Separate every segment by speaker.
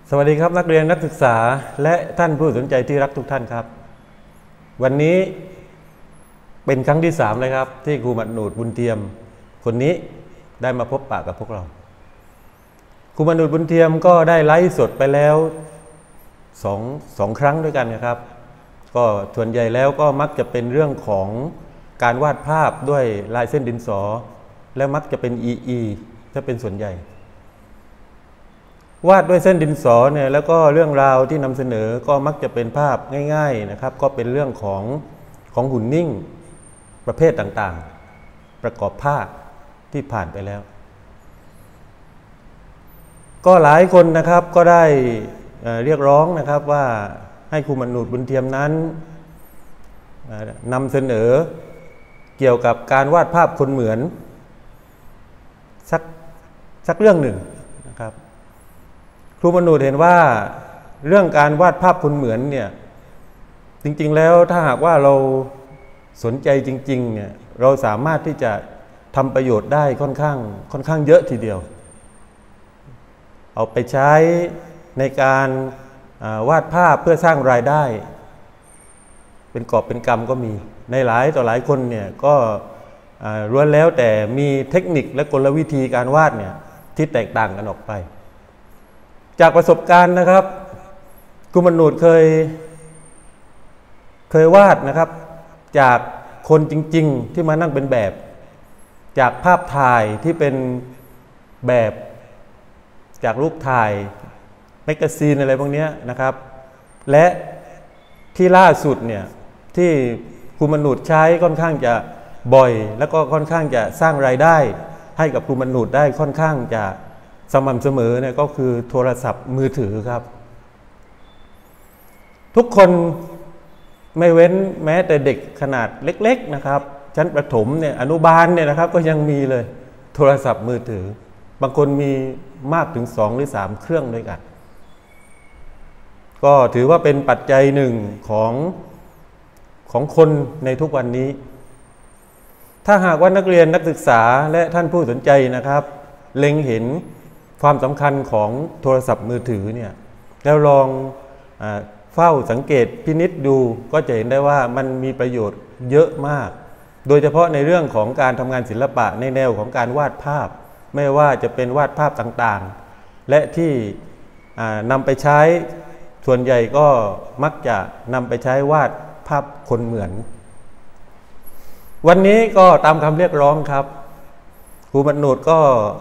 Speaker 1: สวัสดีครับนักเรียนนักศึกษาและท่านผู้สนใจที่รักทุกท่านครับวันนี้เป็นครั้งที่3เลยครับที่ครูมัดหนูดบุญเทียมคนนี้ได้มาพบปะกับพวกเราครูมัดหนูดบุญเทียมก็ได้ไลฟ์สดไปแล้วสองครั้งด้วยกันนะครับก็ส่วนใหญ่แล้วก็มักจะเป็นเรื่องของการวาดภาพด้วยลายเส้นดินสอและมักจะเป็นEEถ้าเป็นส่วนใหญ่วาดด้วยเส้นดินสอเนี่ยแล้วก็เรื่องราวที่นำเสนอก็มักจะเป็นภาพง่ายๆนะครับก็เป็นเรื่องของหุ่นนิ่งประเภทต่างๆประกอบภาพที่ผ่านไปแล้วก็หลายคนนะครับก็ได้เรียกร้องนะครับว่าให้ครูมัดหนูดบุญเทียมนั้นนำเสนอเกี่ยวกับการวาดภาพคนเหมือนสักเรื่องหนึ่งนะครับครูมัดหนูดเห็นว่าเรื่องการวาดภาพคนเหมือนเนี่ยจริงๆแล้วถ้าหากว่าเราสนใจจริงๆเนี่ยเราสามารถที่จะทำประโยชน์ได้ค่อนข้างเยอะทีเดียวเอาไปใช้ในการวาดภาพเพื่อสร้างรายได้เป็นกอบเป็นกำก็มีในหลายต่อหลายคนเนี่ยก็ล้วนแล้วแต่มีเทคนิคและกลวิธีการวาดเนี่ยที่แตกต่างกันออกไปจากประสบการณ์นะครับครูมัดหนูดเคยวาดนะครับจากคนจริงๆที่มานั่งเป็นแบบจากภาพถ่ายที่เป็นแบบจากรูปถ่ายแมกกาซีนอะไรพวกนี้นะครับและที่ล่าสุดเนี่ยที่ครูมัดหนูดใช้ค่อนข้างจะบ่อยแล้วก็ค่อนข้างจะสร้างรายได้ให้กับครูมัดหนูดได้ค่อนข้างจะสม่ำเสมอเนี่ยก็คือโทรศัพท์มือถือครับทุกคนไม่เว้นแม้แต่เด็กขนาดเล็กๆนะครับชั้นประถมเนี่ยอนุบาลเนี่ยนะครับก็ยังมีเลยโทรศัพท์มือถือบางคนมีมากถึง2 หรือ 3เครื่องด้วยกันก็ถือว่าเป็นปัจจัยหนึ่งของคนในทุกวันนี้ถ้าหากว่านักเรียนนักศึกษาและท่านผู้สนใจนะครับเล็งเห็นความสำคัญของโทรศัพท์มือถือเนี่ยแล้วลองเฝ้าสังเกตพินิจดูก็จะเห็นได้ว่ามันมีประโยชน์เยอะมากโดยเฉพาะในเรื่องของการทำงานศิลปะในแนวของการวาดภาพไม่ว่าจะเป็นวาดภาพต่างๆและที่นำไปใช้ส่วนใหญ่ก็มักจะนำไปใช้วาดภาพคนเหมือนวันนี้ก็ตามคำเรียกร้องครับครูมัดหนูดก็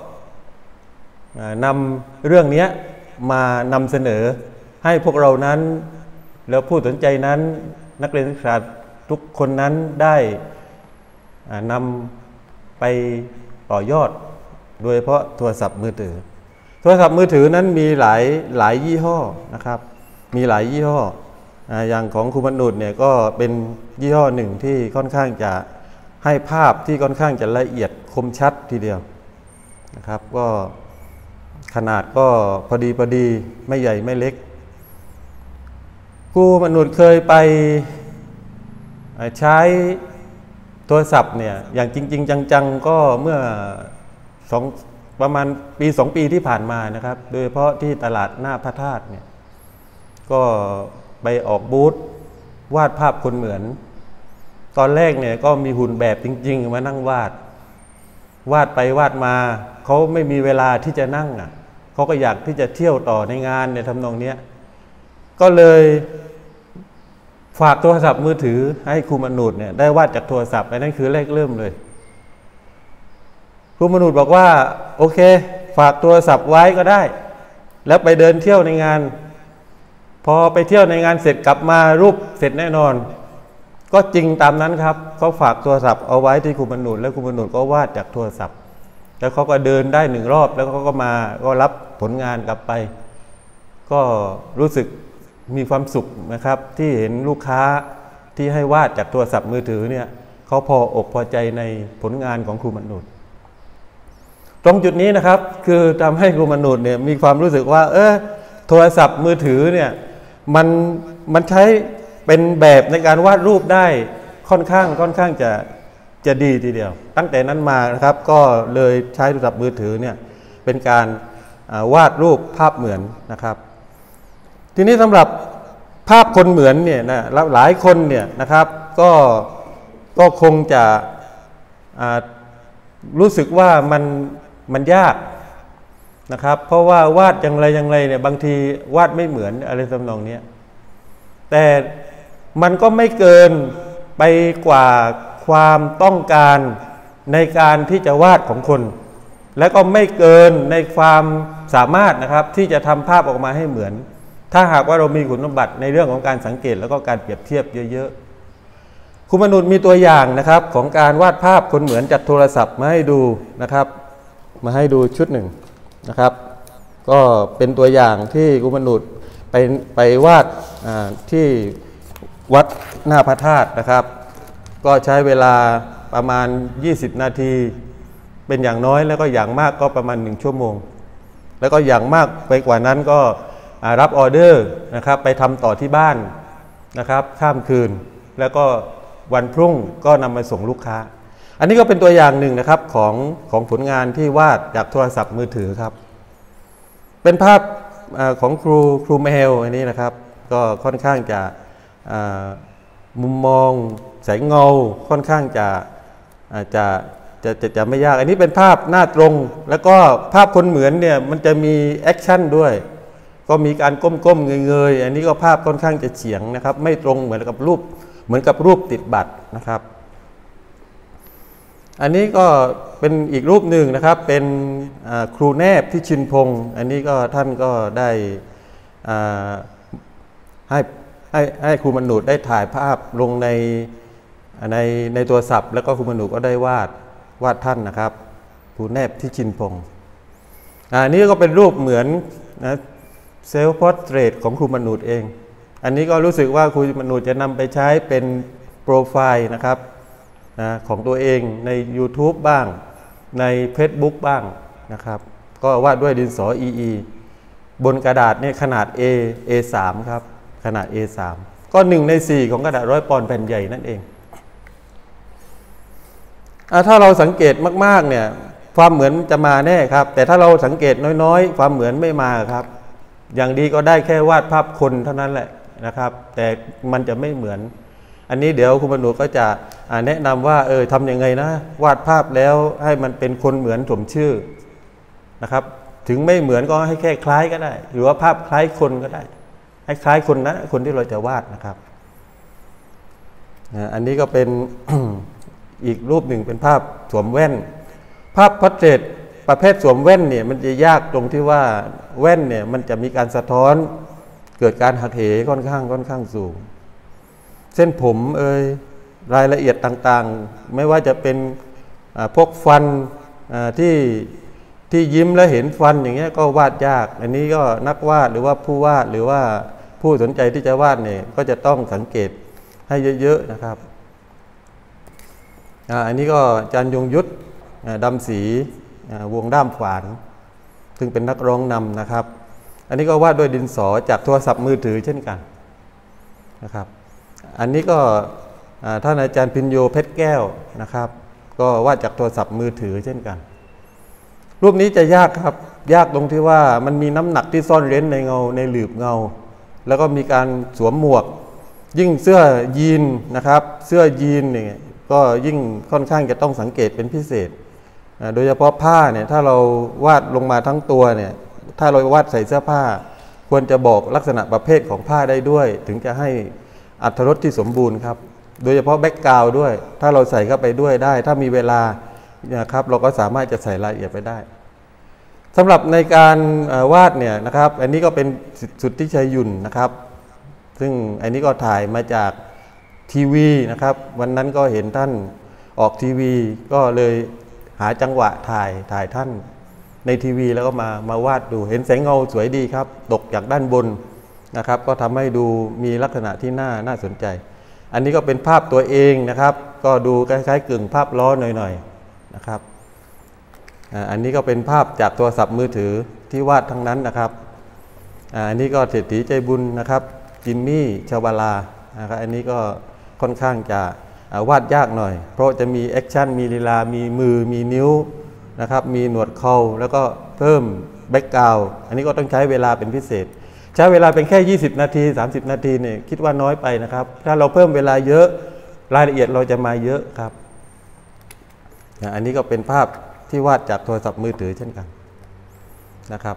Speaker 1: นำเรื่องนี้มานำเสนอให้พวกเรานั้นแล้วผู้สนใจนั้นนักเรียนนักศึกษาทุกคนนั้นได้นำไปต่อยอดโดยเฉพาะโทรศัพท์มือถือโทรศัพท์มือถือนั้นมีหลายยี่ห้อนะครับมีหลายยี่ห้ออย่างของครูมัดหนูดเนี่ยก็เป็นยี่ห้อหนึ่งที่ค่อนข้างจะให้ภาพที่ค่อนข้างจะละเอียดคมชัดทีเดียวนะครับก็ขนาดก็พอดีไม่ใหญ่ไม่เล็กครูมัดหนูดเคยไปใช้โทรศัพท์เนี่ยอย่างจริงๆจังๆก็เมื่อประมาณปี2 ปีที่ผ่านมานะครับโดยเฉพาะที่ตลาดหน้าพระธาตุเนี่ยก็ไปออกบูธวาดภาพคนเหมือนตอนแรกเนี่ยก็มีหุ่นแบบจริงๆมานั่งวาดไปวาดมาเขาไม่มีเวลาที่จะนั่งเขาก็อยากที่จะเที่ยวต่อในงานในทำนองนี้ก็เลยฝากโทรศัพท์มือถือให้ครูมัดหนูดเนี่ยได้วาดจากโทรศัพท์นั่นคือแรกเริ่มเลยครูมัดหนูดบอกว่าโอเคฝากโทรศัพท์ไว้ก็ได้แล้วไปเดินเที่ยวในงานพอไปเที่ยวในงานเสร็จกลับมารูปเสร็จแน่นอนก็จริงตามนั้นครับเขาฝากโทรศัพท์เอาไว้ที่ครูมัดหนูดแล้วครูมัดหนูดก็วาดจากโทรศัพท์แล้วเขาก็เดินได้1 รอบแล้วเขาก็มาก็รับผลงานกลับไปก็รู้สึกมีความสุขนะครับที่เห็นลูกค้าที่ให้วาดจากโทรศัพท์มือถือเนี่ยเขาพออกพอใจในผลงานของครูมัดหนูดตรงจุดนี้นะครับคือทำให้ครูมัดหนูดเนี่ยมีความรู้สึกว่าโทรศัพท์มือถือเนี่ยมันใช้เป็นแบบในการวาดรูปได้ค่อนข้างจะดีทีเดียวตั้งแต่นั้นมานะครับก็เลยใช้โทรศัพท์มือถือเนี่ยเป็นการวาดรูปภาพเหมือนนะครับทีนี้สำหรับภาพคนเหมือนเนี่ยนะหลายคนเนี่ยนะครับก็คงจะรู้สึกว่ามันยากนะครับเพราะว่าวาดอย่างไรเนี่ยบางทีวาดไม่เหมือนอะไรทำนองนี้แต่มันก็ไม่เกินไปกว่าความต้องการในการที่จะวาดของคนและก็ไม่เกินในความสามารถนะครับที่จะทำภาพออกมาให้เหมือนถ้าหากว่าเรามีคุณสมบัติในเรื่องของการสังเกตแล้วก็การเปรียบเทียบเยอะๆครูมนุษย์มีตัวอย่างนะครับของการวาดภาพคนเหมือนจากโทรศัพท์มาให้ดูนะครับมาให้ดูชุดหนึ่งนะครับก็เป็นตัวอย่างที่ครูมนุษย์ไปวาดที่วัดหน้าพระธาตุนะครับก็ใช้เวลาประมาณ20นาทีเป็นอย่างน้อยแล้วก็อย่างมากก็ประมาณ1ชั่วโมงแล้วก็อย่างมากไปกว่านั้นก็รับออเดอร์นะครับไปทำต่อที่บ้านนะครับข้ามคืนแล้วก็วันพรุ่งก็นำมาส่งลูกค้าอันนี้ก็เป็นตัวอย่างหนึ่งนะครับของผลงานที่วาดจากโทรศัพท์มือถือครับเป็นภาพของครูแมวอันนี้นะครับก็ค่อนข้างจะมุมมองแสงเงาค่อนข้างจะไม่ยากอันนี้เป็นภาพหน้าตรงแล้วก็ภาพคนเหมือนเนี่ยมันจะมีแอคชั่นด้วยก็มีการก้มๆเงยๆอันนี้ก็ภาพค่อนข้างจะเฉียงนะครับไม่ตรงเหมือนกับรูปติดบัตรนะครับอันนี้ก็เป็นอีกรูปหนึ่งนะครับเป็นครูแนบที่ชินพงศ์อันนี้ก็ท่านก็ได้ให้ครูมนุษย์ได้ถ่ายภาพลงในโทรศัพท์แล้วก็ครูมนุษย์ก็ได้วาดท่านนะครับครูแนบที่ชินพงศ์อันนี้ก็เป็นรูปเหมือนนะเซลฟ์พอร์เทรตของครูมนุษย์เองอันนี้ก็รู้สึกว่าครูมนุษย์จะนำไปใช้เป็นโปรไฟล์นะครับของตัวเองใน YouTube บ้างใน Facebook บ้างนะครับก็วาดด้วยดินสอ EE บนกระดาษเนี่ยขนาด A3 ครับขนาด A3 ก็1 ใน 4ของกระดาษ100 ปอนด์แผ่นใหญ่นั่นเองถ้าเราสังเกตมากๆเนี่ยความเหมือนจะมาแน่ครับแต่ถ้าเราสังเกตน้อยๆความเหมือนไม่มาครับอย่างดีก็ได้แค่วาดภาพคนเท่านั้นแหละนะครับแต่มันจะไม่เหมือนอันนี้เดี๋ยวครูมนุษย์ก็จะแนะนำว่าทำยังไงนะวาดภาพแล้วให้มันเป็นคนเหมือนสมชื่อนะครับถึงไม่เหมือนก็ให้แค่คล้ายก็ได้หรือว่าภาพคล้ายคนก็ได้ให้คล้ายคนนะคนที่เราจะวาดนะครับอันนี้ก็เป็น อีกรูปหนึ่งเป็นภาพสวมแว่นภาพพอร์เทรตประเภทสวมแว่นเนี่ยมันจะยากตรงที่ว่าแว่นเนี่ยมันจะมีการสะท้อนเกิดการหักเหค่อนข้างสูงเส้นผมรายละเอียดต่างๆไม่ว่าจะเป็นพวกฟันที่ยิ้มแล้วเห็นฟันอย่างเงี้ยก็วาดยากอันนี้ก็นักวาดหรือว่าผู้วาดหรือว่าผู้สนใจที่จะวาดเนี่ยก็จะต้องสังเกตให้เยอะๆนะครับอันนี้ก็อาจารย์ยงยุทธดำศรีวงด้ามขวานซึ่งเป็นนักร้องนำนะครับอันนี้ก็วาดด้วยดินสอจากโทรศัพท์มือถือเช่นกันนะครับอันนี้ก็ท่านอาจารย์พิญโยเพชรแก้วนะครับก็วาดจากโทรศัพท์มือถือเช่นกันรูปนี้จะยากครับยากตรงที่ว่ามันมีน้ำหนักที่ซ่อนเร้นในเงาในหลืบเงาแล้วก็มีการสวมหมวกยิ่งเสื้อยีนนะครับเสื้อยีนเนี่ยก็ยิ่งค่อนข้างจะต้องสังเกตเป็นพิเศษโดยเฉพาะผ้าเนี่ยถ้าเราวาดลงมาทั้งตัวเนี่ยถ้าเราวาดใส่เสื้อผ้าควรจะบอกลักษณะประเภทของผ้าได้ด้วยถึงจะให้อรรถรสที่สมบูรณ์ครับโดยเฉพาะแบ็กกราวด์ด้วยถ้าเราใส่เข้าไปด้วยได้ถ้ามีเวลานะครับเราก็สามารถจะใส่รายละเอียดไปได้สำหรับในการวาดเนี่ยนะครับอันนี้ก็เป็นสุทธิชัยยุ่นนะครับซึ่งอันนี้ก็ถ่ายมาจากทีวีนะครับวันนั้นก็เห็นท่านออกทีวีก็เลยหาจังหวะถ่ายท่านในทีวีแล้วก็มาวาดดูเห็นแสงเงาสวยดีครับตกจากด้านบนนะครับก็ทำให้ดูมีลักษณะที่น่าสนใจอันนี้ก็เป็นภาพตัวเองนะครับก็ดูคล้ายๆกึ่งภาพล้อหน่อยๆนะครับอันนี้ก็เป็นภาพจากโทรศัพท์มือถือที่วาดทั้งนั้นนะครับอันนี้ก็เศรษฐีใจบุญนะครับจิมมี่ชวาลานะครับอันนี้ก็ค่อนข้างจะวาดยากหน่อยเพราะจะมีแอคชั่นมีลีลามีมือมีนิ้วนะครับมีหนวดเข่าแล้วก็เพิ่มแบ็กกราวด์อันนี้ก็ต้องใช้เวลาเป็นพิเศษใช้เวลาเป็นแค่20นาที30นาทีเนี่ยคิดว่าน้อยไปนะครับถ้าเราเพิ่มเวลาเยอะรายละเอียดเราจะมาเยอะครับอันนี้ก็เป็นภาพที่วาดจากโทรศัพท์มือถือเช่นกันนะครับ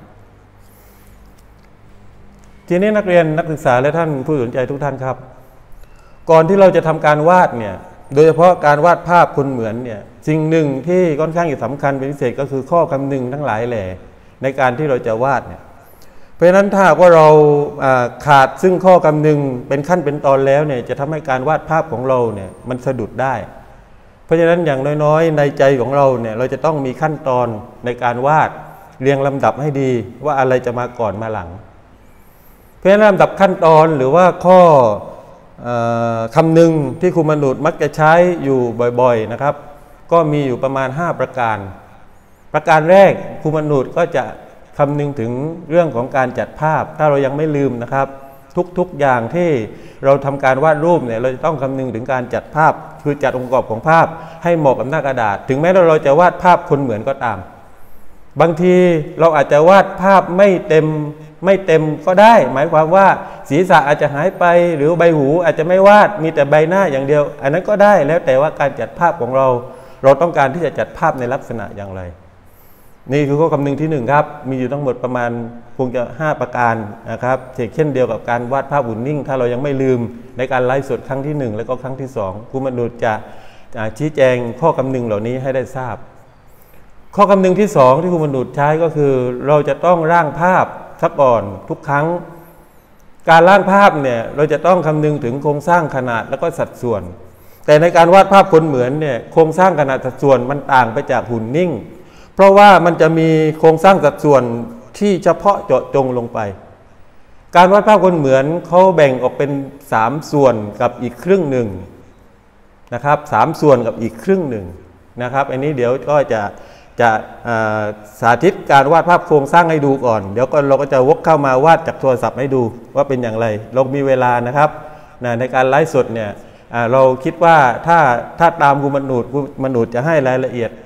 Speaker 1: ทีนี้นักเรียนนักศึกษาและท่านผู้สนใจทุกท่านครับก่อนที่เราจะทำการวาดเนี่ยโดยเฉพาะการวาดภาพคนเหมือนเนี่ยสิ่งหนึ่งที่ค่อนข้างสำคัญเป็นพิเศษก็คือข้อคำนึงทั้งหลายแหล่ในการที่เราจะวาดเนี่ยเพราะฉะนั้นถ้าว่าเราขาดซึ่งข้อคำนึงเป็นขั้นเป็นตอนแล้วเนี่ยจะทำให้การวาดภาพของเราเนี่ยมันสะดุดได้เพราะฉะนั้นอย่างน้อยๆในใจของเราเนี่ยเราจะต้องมีขั้นตอนในการวาดเรียงลำดับให้ดีว่าอะไรจะมาก่อนมาหลังเพราะฉะนั้นลำดับขั้นตอนหรือว่าข้อคำนึงที่ครูมนุษย์มักจะใช้อยู่บ่อยๆนะครับก็มีอยู่ประมาณ5ประการประการแรกครูมนุษย์ก็จะคำนึงถึงเรื่องของการจัดภาพถ้าเรายังไม่ลืมนะครับทุกๆอย่างที่เราทำการวาดรูปเนี่ยเราจะต้องคำนึงถึงการจัดภาพคือจัดองค์ประกอบของภาพให้เหมาะกับหน้ากระดาษถึงแม้เราจะวาดภาพคนเหมือนก็ตามบางทีเราอาจจะวาดภาพไม่เต็มก็ได้หมายความว่าศีรษะอาจจะหายไปหรือใบหูอาจจะไม่วาดมีแต่ใบหน้าอย่างเดียวอันนั้นก็ได้แล้วแต่ว่าการจัดภาพของเราต้องการที่จะจัดภาพในลักษณะอย่างไรนี่คือข้อคำนึงที่1ครับมีอยู่ทั้งหมดประมาณคงจะ5ประการนะครับเช่นเดียวกับการวาดภาพหุ่นนิ่งถ้าเรายังไม่ลืมในการไลฟ์สดครั้งที่1แล้วก็ครั้งที่2ครูมนุษย์จะชี้แจงข้อคำนึงเหล่านี้ให้ได้ทราบข้อคำนึงที่2ที่ครูมนุษย์ใช้ก็คือเราจะต้องร่างภาพซะก่อนทุกครั้งการร่างภาพเนี่ยเราจะต้องคำนึงถึงโครงสร้างขนาดแล้วก็สัดส่วนแต่ในการวาดภาพคนเหมือนเนี่ยโครงสร้างขนาดสัดส่วนมันต่างไปจากหุ่นนิ่งเพราะว่ามันจะมีโครงสร้างสัดส่วนที่เฉพาะเจาะจงลงไปการวาดภาพคนเหมือนเขาแบ่งออกเป็น3ส่วนกับอีกครึ่งหนึ่งนะครับ3ส่วนกับอีกครึ่งหนึ่งนะครับอันนี้เดี๋ยวก็จะสาธิตการวาดภาพโครงสร้างให้ดูก่อนเดี๋ยวเราก็จะวกเข้ามาวาดจากโทรศัพท์ให้ดูว่าเป็นอย่างไรเรามีเวลานะครับในการไลฟ์สดเนี่ยเราคิดว่าถ้าตามครูมนุษย์จะให้รายละเอียด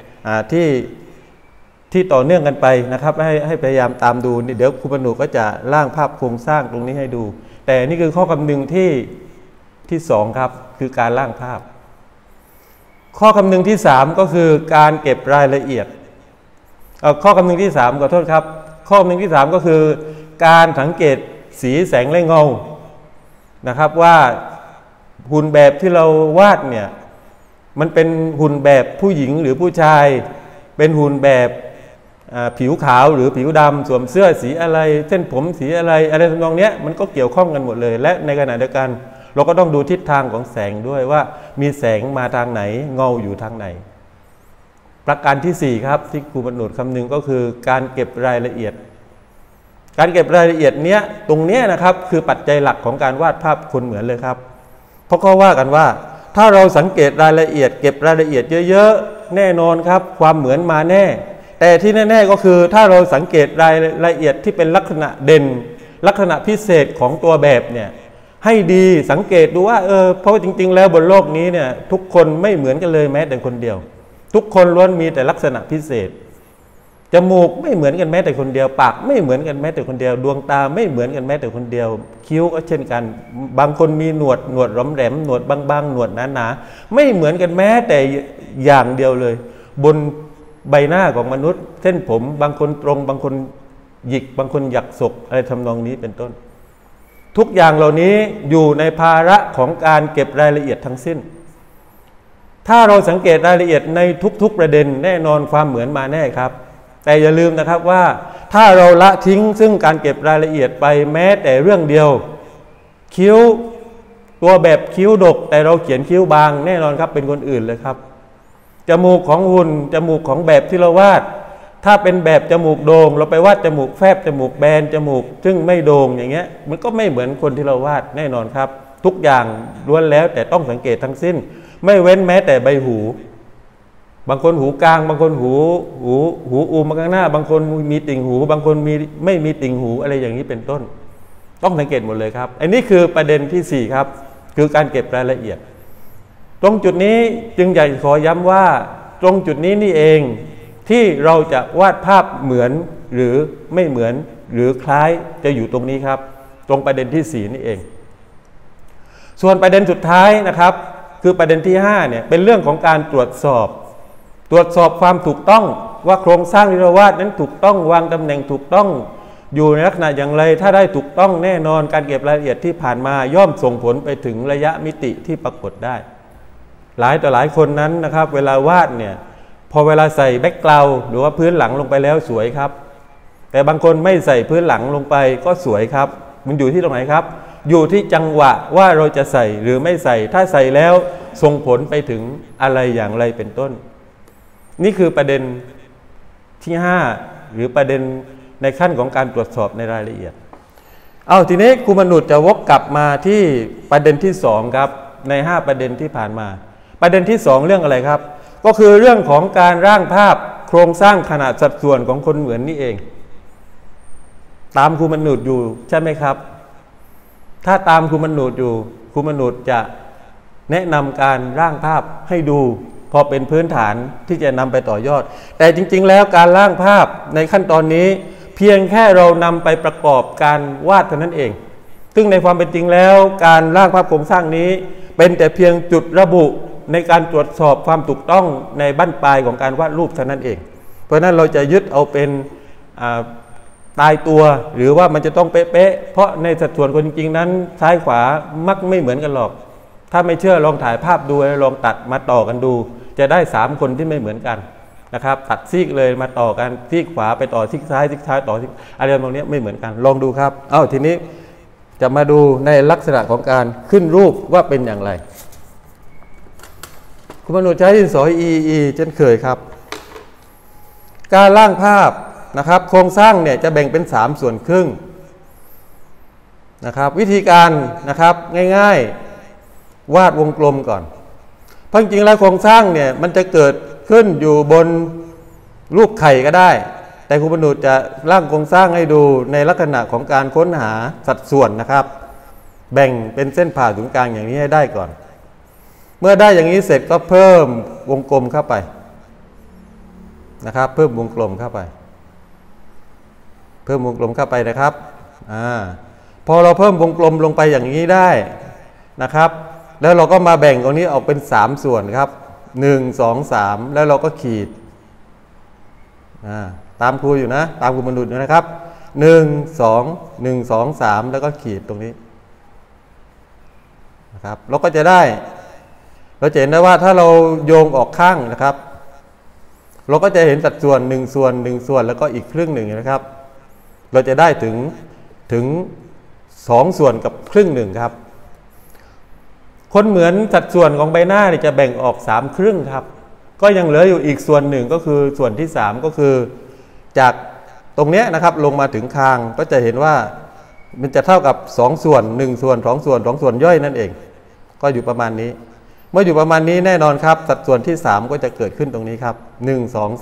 Speaker 1: ที่ต่อเนื่องกันไปนะครับให้พยายามตามดูเดี๋ยวครูมนุษย์ก็จะร่างภาพโครงสร้างตรงนี้ให้ดูแต่นี่คือข้อคำนึงที่2ครับคือการร่างภาพข้อคำนึงที่3ก็คือการเก็บรายละเอียดข้อคำนึงที่3ขอโทษครับข้อคำนึงที่3ก็คือการสังเกตสีแสงและเงานะครับว่าหุ่นแบบที่เราวาดเนี่ยมันเป็นหุ่นแบบผู้หญิงหรือผู้ชายเป็นหุ่นแบบผิวขาวหรือผิวดำสวมเสื้อสีอะไรเส้นผมสีอะไรทำนองนี้มันก็เกี่ยวข้องกันหมดเลยและในขณะเดียวกันเราก็ต้องดูทิศทางของแสงด้วยว่ามีแสงมาทางไหนเงาอยู่ทางไหนประการที่4ครับที่ครูมนุษย์คำนึงก็คือการเก็บรายละเอียดการเก็บรายละเอียดเนี้ยตรงเนี้ยนะครับคือปัจจัยหลักของการวาดภาพคนเหมือนเลยครับเพราะเขาว่ากันว่าถ้าเราสังเกตรายละเอียดเก็บรายละเอียดเยอะๆแน่นอนครับความเหมือนมาแน่แต่ที่แน่ๆก็คือถ้าเราสังเกตรายละเอียดที่เป็นลักษณะเด่นลักษณะพิเศษของตัวแบบเนี่ยให้ดีสังเกตดูว่าเพราะจริงๆแล้วบนโลกนี้เนี่ยทุกคนไม่เหมือนกันเลยแม้แต่คนเดียวทุกคนล้วนมีแต่ลักษณะพิเศษจมูกไม่เหมือนกันแม้แต่คนเดียวปากไม่เหมือนกันแม้แต่คนเดียวดวงตาไม่เหมือนกันแม้แต่คนเดียวคิ้วก็เช่นกันบางคนมีหนวดร้อมแหลมหนวดบางๆหนวดหนาๆไม่เหมือนกันแม้แต่อย่างเดียวเลยบนใบหน้าของมนุษย์เส้นผมบางคนตรงบางคนหยิกบางคนหยักศกอะไรทำนองนี้เป็นต้นทุกอย่างเหล่านี้อยู่ในภาระของการเก็บรายละเอียดทั้งสิ้นถ้าเราสังเกตรายละเอียดในทุกๆประเด็นแน่นอนความเหมือนมาแน่ครับแต่อย่าลืมนะครับว่าถ้าเราละทิ้งซึ่งการเก็บรายละเอียดไปแม้แต่เรื่องเดียวคิ้วตัวแบบคิ้วดกแต่เราเขียนคิ้วบางแน่นอนครับเป็นคนอื่นเลยครับจมูกของหุ่นจมูกของแบบที่เราวาดถ้าเป็นแบบจมูกโด่งเราไปวาดจมูกแฟบจมูกแบนจมูกซึ่งไม่โด่งอย่างเงี้ยมันก็ไม่เหมือนคนที่เราวาดแน่นอนครับทุกอย่างล้วนแล้วแต่ต้องสังเกตทั้งสิ้นไม่เว้นแม้แต่ใบหูบางคนหูกลางบางคนหูอูมมาข้างหน้าบางคนมีติ่งหูบางคนไม่มีติ่งหูอะไรอย่างนี้เป็นต้นต้องสังเกตหมดเลยครับอันนี้คือประเด็นที่4ครับคือการเก็บรายละเอียดตรงจุดนี้จึงอยากขอย้ำว่าตรงจุดนี้นี่เองที่เราจะวาดภาพเหมือนหรือไม่เหมือนหรือคล้ายจะอยู่ตรงนี้ครับตรงประเด็นที่4นี่เองส่วนประเด็นสุดท้ายนะครับคือประเด็นที่5เนี่ยเป็นเรื่องของการตรวจสอบความถูกต้องว่าโครงสร้างที่เราวาดนั้นถูกต้องวางตำแหน่งถูกต้องอยู่ในลักษณะอย่างไรถ้าได้ถูกต้องแน่นอนการเก็บรายละเอียดที่ผ่านมาย่อมส่งผลไปถึงระยะมิติที่ปรากฏได้หลายต่อหลายคนนั้นนะครับเวลาวาดเนี่ยพอเวลาใส่แบ็กกราวด์หรือว่าพื้นหลังลงไปแล้วสวยครับแต่บางคนไม่ใส่พื้นหลังลงไปก็สวยครับมันอยู่ที่ตรงไหนครับอยู่ที่จังหวะว่าเราจะใส่หรือไม่ใส่ถ้าใส่แล้วส่งผลไปถึงอะไรอย่างไรเป็นต้นนี่คือประเด็นที่5หรือประเด็นในขั้นของการตรวจสอบในรายละเอียดทีนี้ครูมนุษย์จะวกกลับมาที่ประเด็นที่2ครับใน5ประเด็นที่ผ่านมาประเด็นที่2เรื่องอะไรครับก็คือเรื่องของการร่างภาพโครงสร้างขนาดสัดส่วนของคนเหมือนนี่เองตามครูมนุษย์อยู่ใช่ไหมครับถ้าตามครูมนุษย์อยู่ครูมนุษย์จะแนะนำการร่างภาพให้ดูพอเป็นพื้นฐานที่จะนำไปต่อยอดแต่จริงๆแล้วการร่างภาพในขั้นตอนนี้เพียงแค่เรานำไปประกอบการวาดเท่านั้นเองซึ่งในความเป็นจริงแล้วการร่างภาพโครงสร้างนี้เป็นแต่เพียงจุดระบุในการตรวจสอบความถูกต้องในบั้นปลายของการวาดรูปเท่านั้นเองเพราะนั้นเราจะยึดเอาเป็นตายตัวหรือว่ามันจะต้องเป๊ะๆเพราะในสัดส่วนคนจริงๆนั้นซ้ายขวามักไม่เหมือนกันหรอกถ้าไม่เชื่อลองถ่ายภาพดูแล้วลองตัดมาต่อกันดูจะได้3คนที่ไม่เหมือนกันนะครับตัดซีกเลยมาต่อกันซีกขวาไปต่อซีกซ้ายซีกซ้ายต่อซีกอะไรตรงนี้ไม่เหมือนกันลองดูครับทีนี้จะมาดูในลักษณะของการขึ้นรูปว่าเป็นอย่างไรคุณมนุษย์ใช้ดินสอ EE เช่นเคยครับการร่างภาพนะครับโครงสร้างเนี่ยจะแบ่งเป็น3ส่วนครึ่งนะครับวิธีการนะครับง่ายๆวาดวงกลมก่อนเพราะจริงๆแล้วโครงสร้างเนี่ยมันจะเกิดขึ้นอยู่บนรูปไข่ก็ได้แต่ครูมนุษย์จะร่างโครงสร้างให้ดูในลักษณะของการค้นหาสัดส่วนนะครับแบ่งเป็นเส้นผ่าศูนย์กลางอย่างนี้ให้ได้ก่อนเมื่อได้อย่างนี้เสร็จก็เพิ่มวงกลมเข้าไปนะครับเพิ่มวงกลมเข้าไปนะครับพอเราเพิ่มวงกลมลงไปอย่างนี้ได้นะครับแล้วเราก็มาแบ่งตรงนี้ออกเป็น3ส่วนครับ1 2 3แล้วเราก็ขีดตามครูอยู่นะตามครูมนุษย์นะครับ1 2 3แล้วก็ขีดตรงนี้นะครับเราก็จะได้เราจะเห็นได้ว่าถ้าเราโยงออกข้างนะครับเราก็จะเห็นสัดส่วน1 ส่วน1 ส่วนแล้วก็อีกครึ่งหนึ่งนะครับเราจะได้ถึง2 ส่วนกับครึ่งหนึ่งครับคนเหมือนสัดส่วนของใบหน้าเนี่ยจะแบ่งออก3ครึ่งครับก็ยังเหลืออยู่อีกส่วนหนึ่งก็คือส่วนที่3ก็คือจากตรงนี้นะครับลงมาถึงคางก็จะเห็นว่ามันจะเท่ากับ2 ส่วน1 ส่วน2 ส่วน2 ส่วนย่อยนั่นเองก็อยู่ประมาณนี้เมื่ออยู่ประมาณนี้แน่นอนครับสัดส่วนที่3ก็จะเกิดขึ้นตรงนี้ครับ1 2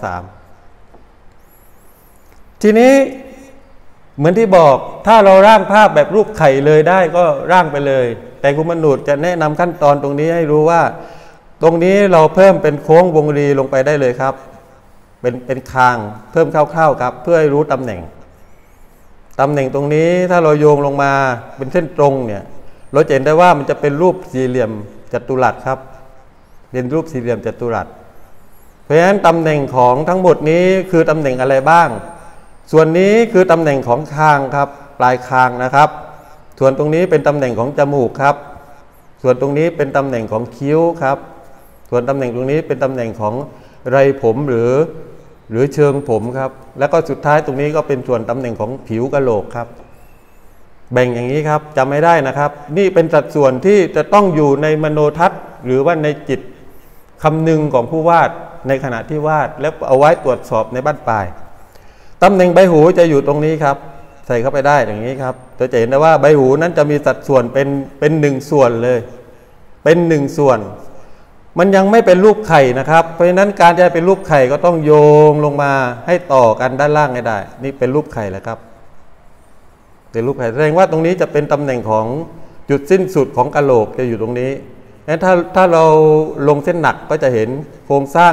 Speaker 1: 3ทีนี้เหมือนที่บอกถ้าเราร่างภาพแบบรูปไข่เลยได้ก็ร่างไปเลยแต่ครูมนุษย์จะแนะนำขั้นตอนตรงนี้ให้รู้ว่าตรงนี้เราเพิ่มเป็นโค้งวงรีลงไปได้เลยครับเป็นคางเพิ่มคร่าวๆครับเพื่อให้รู้ตำแหน่งตรงนี้ถ้าเราโยงลงมาเป็นเส้นตรงเนี่ยเราจะเห็นได้ว่ามันจะเป็นรูปสี่เหลี่ยมจัตุรัสครับเป็นรูปสี่เหลี่ยมจัตุรัสเพราะฉะนั้นตำแหน่งของทั้งหมดนี้คือตำแหน่งอะไรบ้างส่วนนี้คือตำแหน่งของคางครับปลายคางนะครับส่วนตรงนี้เป็นตำแหน่งของจมูกครับส่วนตรงนี้เป็นตำแหน่งของคิ้วครับส่วนตำแหน่งตรงนี้เป็นตำแหน่งของไรผมหรือเชิงผมครับแล้วก็สุดท้ายตรงนี้ก็เป็นส่วนตำแหน่งของผิวกะโหลกครับแบ่งอย่างนี้ครับจำไม่ได้นะครับนี่เป็นสัดส่วนที่จะต้องอยู่ในมโนทัศน์หรือว่าในจิตคำนึงของผู้วาดในขณะที่วาดแล้วเอาไว้ตรวจสอบในบั้นปลายตำแหน่งใบหูจะอยู่ตรงนี้ครับใส่เข้าไปได้อย่างนี้ครับจะเห็นได้ว่าใบหูนั้นจะมีสัดส่วนเป็น1 ส่วนเลยเป็น1 ส่วนมันยังไม่เป็นรูปไข่นะครับเพราะฉะนั้นการจะเป็นรูปไข่ก็ต้องโยงลงมาให้ต่อกันด้านล่างให้ได้นี่เป็นรูปไข่แล้วครับเป็นรูปไข่แสดงว่าตรงนี้จะเป็นตำแหน่งของจุดสิ้นสุดของกะโหลกจะอยู่ตรงนี้งั้นถ้าเราลงเส้นหนักก็จะเห็นโครงสร้าง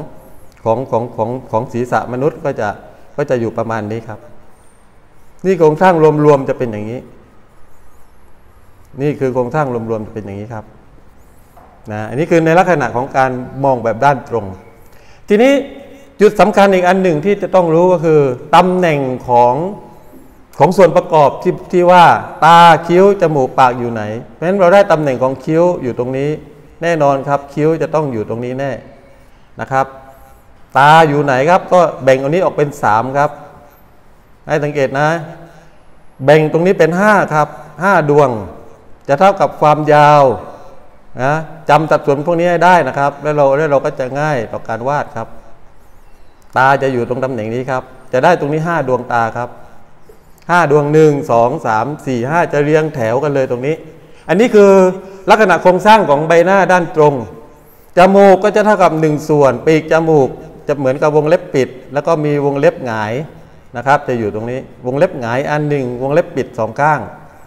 Speaker 1: ของศีรษะมนุษย์ก็จะอยู่ประมาณนี้ครับนี่โครงสร้างรวมๆจะเป็นอย่างนี้นี่คือโครงสร้างรวมๆเป็นอย่างนี้ครับนะอันนี้คือในลักษณะของการมองแบบด้านตรงทีนี้จุดสำคัญอีกอันหนึ่งที่จะต้องรู้ก็คือตำแหน่งของส่วนประกอบที่ว่าตาคิ้วจมูกปากอยู่ไหนเพราะฉะนั้นเราได้ตำแหน่งของคิ้วอยู่ตรงนี้แน่นอนครับคิ้วจะต้องอยู่ตรงนี้แน่นะครับตาอยู่ไหนครับก็แบ่งอันนี้ออกเป็น3ครับให้สังเกตนะแบ่งตรงนี้เป็น5ครับ5ดวงจะเท่ากับความยาวนะจำสัดส่วนพวกนี้ให้ได้นะครับแล้วเราก็จะง่ายต่อการวาดครับตาจะอยู่ตรงตำแหน่งนี้ครับจะได้ตรงนี้5ดวงตาครับ5ดวง1 2 3 4 5จะเรียงแถวกันเลยตรงนี้อันนี้คือลักษณะโครงสร้างของใบหน้าด้านตรงจมูกก็จะเท่ากับ1ส่วนปีกจมูกจะเหมือนกับวงเล็บปิดแล้วก็มีวงเล็บหงายนะครับจะอยู่ตรงนี้วงเล็บหงายอันหนึ่งวงเล็บปิด2ข้าง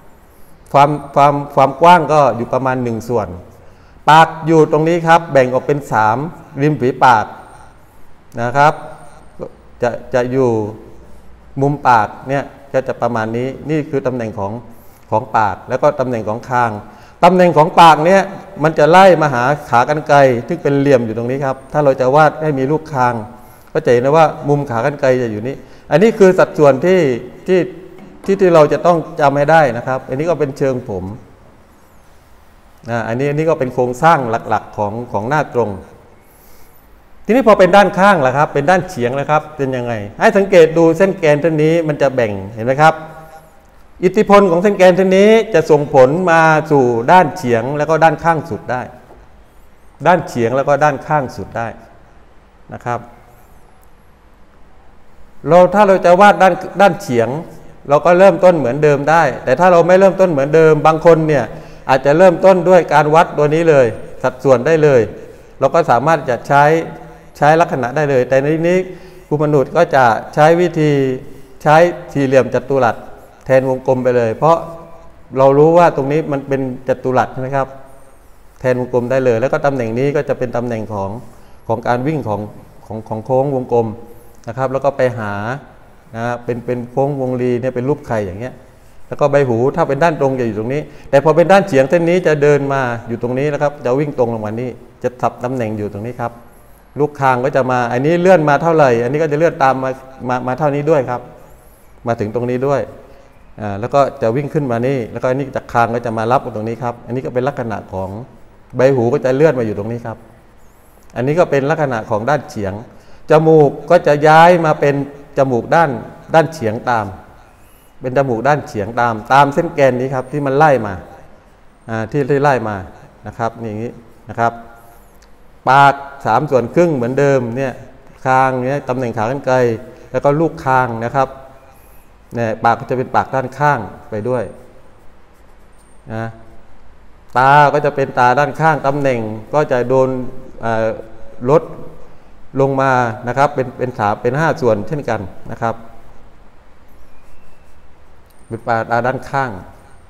Speaker 1: ความกว้างก็อยู่ประมาณ1ส่วนปากอยู่ตรงนี้ครับแบ่งออกเป็น3ริมฝีปากนะครับจะอยู่มุมปากเนี่ยก็จะประมาณนี้นี่คือตำแหน่งของปากแล้วก็ตำแหน่งของคางตำแหน่งของปากเนี่ยมันจะไล่มาหาขากรรไกรที่เป็นเหลี่ยมอยู่ตรงนี้ครับถ้าเราจะวาดให้มีรูปคางก็จะเห็นนะว่ามุมขากรรไกรจะอยู่นี้อันนี้คือสัดส่วนที่เราจะต้องจำให้ได้นะครับอันนี้ก็เป็นเชิงผมอันนี้ก็เป็นโครงสร้างหลักๆของหน้าตรงทีนี้พอเป็นด้านข้างล่ะครับเป็นด้านเฉียงแล้วครับเป็นยังไงให้สังเกตดูเส้นแกนเส้นนี้มันจะแบ่งเห็นไหมครับอิทธิพลของเส้นแกนเส้นนี้จะส่งผลมาสู่ด้านเฉียงแล้วก็ด้านข้างสุดได้ด้านเฉียงแล้วก็ด้านข้างสุดได้นะครับถ้าเราจะวาดด้านเฉียงเราก็เริ่มต้นเหมือนเดิมได้แต่ถ้าเราไม่เริ่มต้นเหมือนเดิมบางคนเนี่ยอาจจะเริ่มต้นด้วยการวัดตัวนี้เลยสัดส่วนได้เลยเราก็สามารถจะใช้ลักษณะได้เลยแต่ในนี้ครูมนุษย์ก็จะใช้วิธีใช้สี่เหลี่ยมจัตุรัสแทนวงกลมไปเลยเพราะเรารู้ว่าตรงนี้มันเป็นจัตุรัสใช่ไหมครับแทนวงกลมได้เลยแล้วก็ตำแหน่งนี้ก็จะเป็นตำแหน่งของการวิ่งของโค้งวงกลมนะครับแล้วก็ไปหาเป็นโค้งวงรีเนี่ยเป็นรูปไข่อย่างเงี้ยแล้วก็ใบหูถ้าเป็นด้านตรงจะอยู่ตรงนี้แต่พอเป็นด้านเฉียงเส้นนี้จะเดินมาอยู่ตรงนี้นะครับจะวิ่งตรงลงมานี่จะทับตำแหน่งอยู่ตรงนี้ครับลูกคางก็จะมาอันนี้เลื่อนมาเท่าไหร่อันนี้ก็จะเลื่อนตามมาเท่านี้ด้วยครับมาถึงตรงนี้ด้วยแล้วก็จะวิ่งขึ้นมานี่แล้วก็อันนี้จากคางก็จะมารับตรงนี้ครับอันนี้ก็เป็นลักษณะของใบหูก็จะเลื่อนมาอยู่ตรงนี้ครับอันนี้ก็เป็นลักษณะของด้านเฉียงจมูกก็จะย้ายมาเป็นจมูกด้านเฉียงตามเป็นจมูกด้านเฉียงตามเส้นแกนนี้ครับที่มันไล่มาที่ไล่มานะครับอย่างนี้นะครับปาก3ส่วนครึ่งเหมือนเดิมเนี่ยคางเนี่ยตำแหน่งขากรรไกรแล้วก็ลูกคางนะครับเนี่ยปากก็จะเป็นปากด้านข้างไปด้วยนะตาก็จะเป็นตาด้านข้างตำแหน่งก็จะโดนลดลงมานะครับเป็น5ส่วนเช่นกันนะครับเป็นปากตาด้านข้าง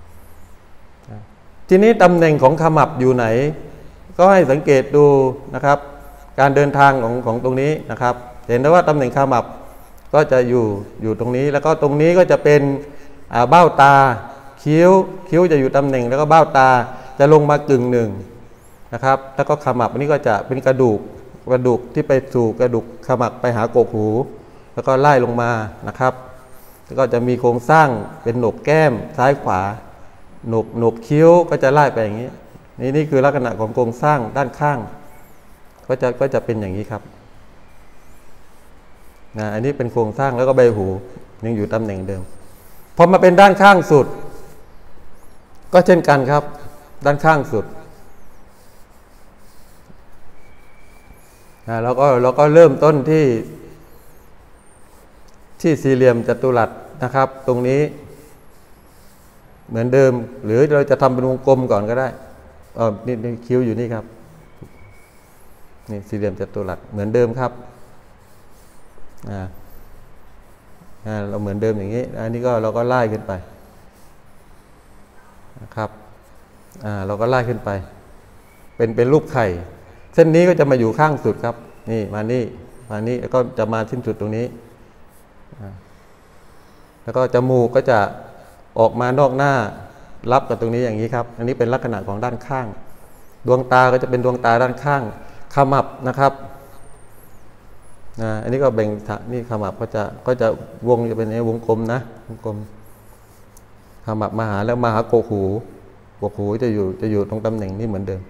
Speaker 1: ทีนี้ตำแหน่งของขมับอยู่ไหนก็ให้สังเกตดูนะครับการเดินทางของตรงนี้นะครับเห็นได้ว่าตำแหน่งขมับก็จะอยู่ตรงนี้แล้วก็ตรงนี้ก็จะเป็นเบ้าตาคิ้วจะอยู่ตำแหน่งแล้วก็เบ้าตาจะลงมากึ่งหนึ่งนะครับแล้วก็ขมับอันนี้ก็จะเป็นกระดูกที่ไปสู่กระดูกขมับไปหากกหูแล้วก็ไล่ลงมานะครับแล้วก็จะมีโครงสร้างเป็นโหนกแก้มซ้ายขวาโหนกคิ้วก็จะไล่ไปอย่างนี้นี่คือลักษณะของโครงสร้างด้านข้างก็จะเป็นอย่างนี้ครับอันนี้เป็นโครงสร้างแล้วก็ใบหูยังอยู่ตำแหน่งเดิมพอมาเป็นด้านข้างสุดก็เช่นกันครับด้านข้างสุดเราก็เริ่มต้นที่สี่เหลี่ยมจัตุรัสนะครับตรงนี้เหมือนเดิมหรือเราจะทำเป็นวงกลมก่อนก็ได้นี่คิ้วอยู่นี่ครับนี่สี่เหลี่ยมจัตุรัสเหมือนเดิมครับเราเหมือนเดิมอย่างนี้อันนี้ก็เราก็ไล่ขึ้นไปนะครับเราก็ไล่ขึ้นไปเป็นรูปไข่เส้นนี้ก็จะมาอยู่ข้างสุดครับนี่มานี่แล้วก็จะมาสิ้นสุดตรงนี้แล้วก็จมูกก็จะออกมานอกหน้ารับกับตรงนี้อย่างนี้ครับอันนี้เป็นลักษณะของด้านข้างดวงตาก็จะเป็นดวงตาด้านข้างขมับนะครับอันนี้ก็แบ่งนี่ขมับก็จะวงจะเป็นวงกลมนะวงกลมขมับมาหาแล้วมาหากกหูจะอยู่ตรงตำแหน่งนี้เหมือนเดิม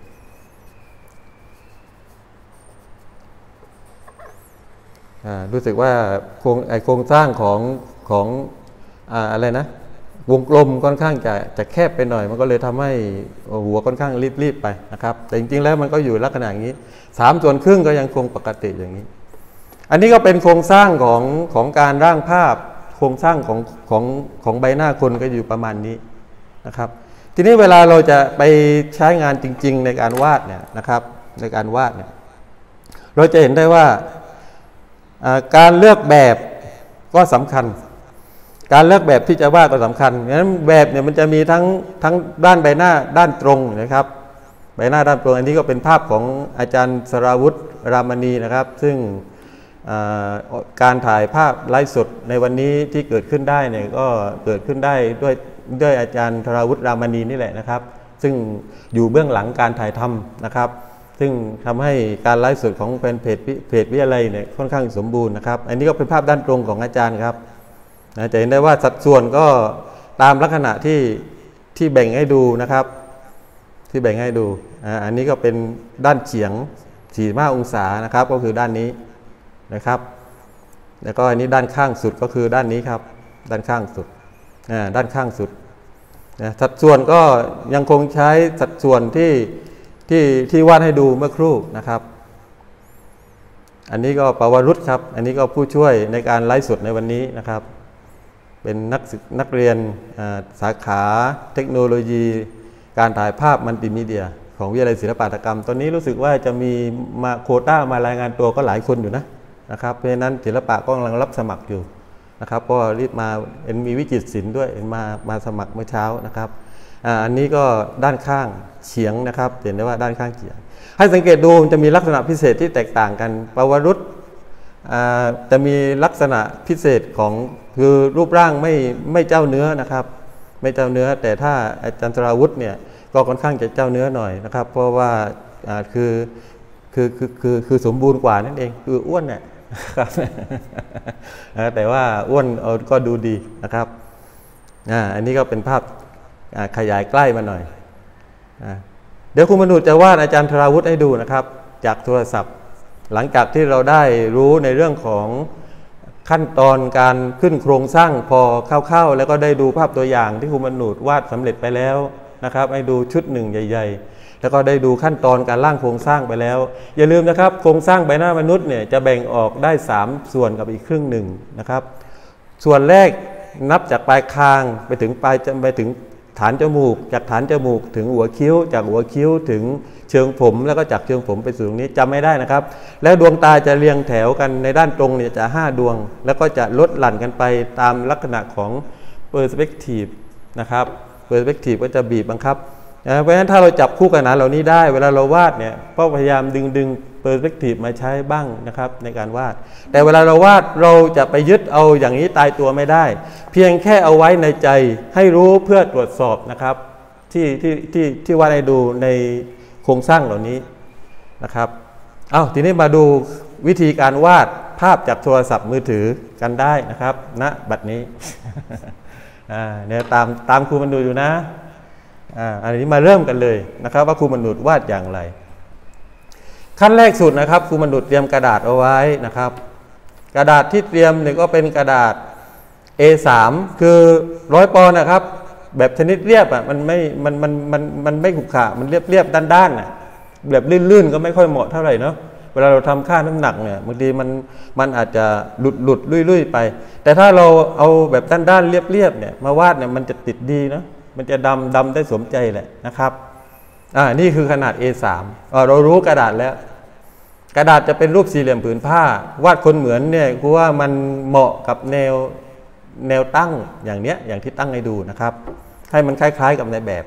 Speaker 1: รู้สึกว่าโครงสร้างของอะไรนะวงกลมค่อนข้างจะแคบไปหน่อยมันก็เลยทำให้หัวค่อนข้างรีบไปนะครับแต่จริงๆแล้วมันก็อยู่ลักษณะอย่างนี้3 ส่วนครึ่งก็ยังคงปกติอย่างนี้อันนี้ก็เป็นโครงสร้างของการร่างภาพโครงสร้างของใบหน้าคนก็อยู่ประมาณนี้นะครับทีนี้เวลาเราจะไปใช้งานจริงๆในการวาดเนี่ยนะครับในการวาดเนี่ยเราจะเห็นได้ว่าการเลือกแบบก็สำคัญการเลือกแบบที่จะวาดก็สำคัญงั้นแบบเนี่ยมันจะมีทั้งด้านใบหน้าด้านตรงนะครับใบหน้าด้านตรงอันนี้ก็เป็นภาพของอาจารย์สราวุธรามณีนะครับซึ่งการถ่ายภาพไลฟ์สดในวันนี้ที่เกิดขึ้นได้เนี่ยก็เกิดขึ้นได้ด้วยอาจารย์สราวุธรามณีนี่แหละนะครับซึ่งอยู่เบื้องหลังการถ่ายทำนะครับซึ่งทำให้การไลฟ์สดของเพจวิทยาลัยเนี่ยค่อนข้างสมบูรณ์นะครับอันนี้ก็เป็นภาพด้านตรงของอาจารย์ครับจะเห็นได้ว่าสัดส่วนก็ตามลักษณะที่แบ่งให้ดูนะครับที่แบ่งให้ดูอันนี้ก็เป็นด้านเฉียง45 องศานะครับก็คือด้านนี้นะครับแล้วก็อันนี้ด้านข้างสุดก็คือด้านนี้ครับด้านข้างสุดด้านข้างสุดสัดส่วนก็ยังคงใช้สัดส่วนที่วาดให้ดูเมื่อครู่นะครับอันนี้ก็ปวรุษครับอันนี้ก็ผู้ช่วยในการไลฟ์สดในวันนี้นะครับเป็นนักเรียนสาขาเทคโนโลยีการถ่ายภาพมัลติมีเดียของวิทยาลัยศิลปหัตถกรรมตอนนี้รู้สึกว่าจะมีมาโควต้ามารายงานตัวก็หลายคนอยู่นะครับเพราะฉะนั้นศิลปะก็กำลังรับสมัครอยู่นะครับก็รีบมามีวิจิตรศิลป์ด้วยมาสมัครเมื่อเช้านะครับอันนี้ก็ด้านข้างเฉียงนะครับเห็นได้ว่าด้านข้างเฉียงให้สังเกตดูมันจะมีลักษณะพิเศษที่แตกต่างกันปวรุษจะมีลักษณะพิเศษของคือรูปร่างไม่เจ้าเนื้อนะครับไม่เจ้าเนื้อแต่ถ้าอาจารย์สราวุธเนี่ยก็ค่อนข้างจะเจ้าเนื้อหน่อยนะครับเพราะว่าคือสมบูรณ์กว่านั่นเองคืออ้วนเนี่ยครับแต่ว่าอ้วนก็ดูดีนะครับอันนี้ก็เป็นภาพขยายใกล้มาหน่อยเดี๋ยวคุณมนุษย์จะวาดอาจารย์สราวุธให้ดูนะครับจากโทรศัพท์หลังจากที่เราได้รู้ในเรื่องของขั้นตอนการขึ้นโครงสร้างพอคร่าวๆแล้วก็ได้ดูภาพตัวอย่างที่คุณมนุษย์วาดสำเร็จไปแล้วนะครับให้ดูชุดหนึ่งใหญ่ๆแล้วก็ได้ดูขั้นตอนการร่างโครงสร้างไปแล้วอย่าลืมนะครับโครงสร้างใบหน้ามนุษย์เนี่ยจะแบ่งออกได้3 ส่วนกับอีกครึ่งหนึ่งนะครับส่วนแรกนับจากปลายคางไปถึงฐานจมูกจากฐานจมูกถึงหัวคิ้วจากหัวคิ้วถึงเชิงผมแล้วก็จากเชิงผมไปสู่ตรงนี้จำไม่ได้นะครับแล้วดวงตาจะเรียงแถวกันในด้านตรงเนี่ยจะ5 ดวงแล้วก็จะลดหลั่นกันไปตามลักษณะของเปอร์สเปกทีฟนะครับเปอร์สเปกทีฟก็จะบีบบังคับเพราะฉะนั้นถ้าเราจับคู่ขนานเหล่านี้ได้เวลาเราวาดเนี่ยก็พยายามดึงเปอร์สเปกทีฟมาใช้บ้างนะครับในการวาดแต่เวลาเราวาดเราจะไปยึดเอาอย่างนี้ตายตัวไม่ได้เพียงแค่เอาไว้ในใจให้รู้เพื่อตรวจสอบนะครับที่วาดให้ดูในโครงสร้างเหล่านี้นะครับทีนี้มาดูวิธีการวาดภาพจากโทรศัพท์มือถือกันได้นะครับณบัดนี้เนี่ยตามครูบรรดุอยู่นะอันนี้มาเริ่มกันเลยนะครับว่าครูบรรดุวาดอย่างไรขั้นแรกสุดนะครับครูบรรดุเตรียมกระดาษเอาไว้นะครับกระดาษที่เตรียมเนี่ยก็เป็นกระดาษ A3 คือ100 ปอนด์นะครับแบบชนิดเรียบมันไม่ขรุขระมันเรียบด้านๆแบบลื่นๆก็ไม่ค่อยเหมาะเท่าไหร่เนาะเวลาเราทำค่าน้ำหนักเนี่ยบางทีมันอาจจะหลุดลุยไปแต่ถ้าเราเอาแบบด้านๆเรียบเนี่ยมาวาดเนี่ยมันจะติดดีนะมันจะดำได้สมใจแหละนะครับนี่คือขนาด A3 เรารู้กระดาษแล้วกระดาษจะเป็นรูปสี่เหลี่ยมผืนผ้าวาดคนเหมือนเนี่ยกูว่ามันเหมาะกับแนวตั้งอย่างเนี้ยอย่างที่ตั้งให้ดูนะครับให้มันคล้ายๆกับในแบบ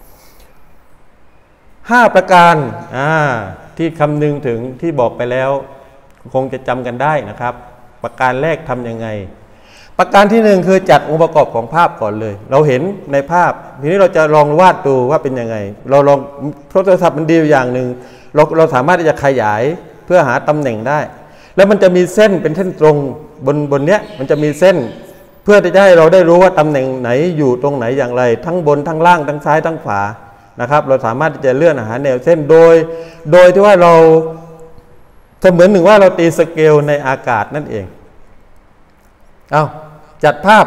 Speaker 1: 5 ประการที่คำนึงถึงที่บอกไปแล้วคงจะจำกันได้นะครับประการแรกทำยังไงประการที่หนึ่งคือจัดองค์ประกอบของภาพก่อนเลย เราเห็นในภาพทีนี้เราจะลองวาดดูว่าเป็นยังไงเราลองโทรศัพท์มันดีอย่างหนึ่งเราสามารถที่จะขยายเพื่อหาตำแหน่งได้แล้วมันจะมีเส้นเป็นเส้นตรงบนเนี้ยมันจะมีเส้นเพื่อที่จะให้เราได้รู้ว่าตำแหน่งไหนอยู่ตรงไหนอย่างไรทั้งบนทั้งล่างทั้งซ้ายทั้งขวานะครับเราสามารถที่จะเลื่อนหาแนวเส้นโดยที่ว่าเราเสมือนหนึ่งว่าเราตีสเกลในอากาศนั่นเองเอาจัดภาพ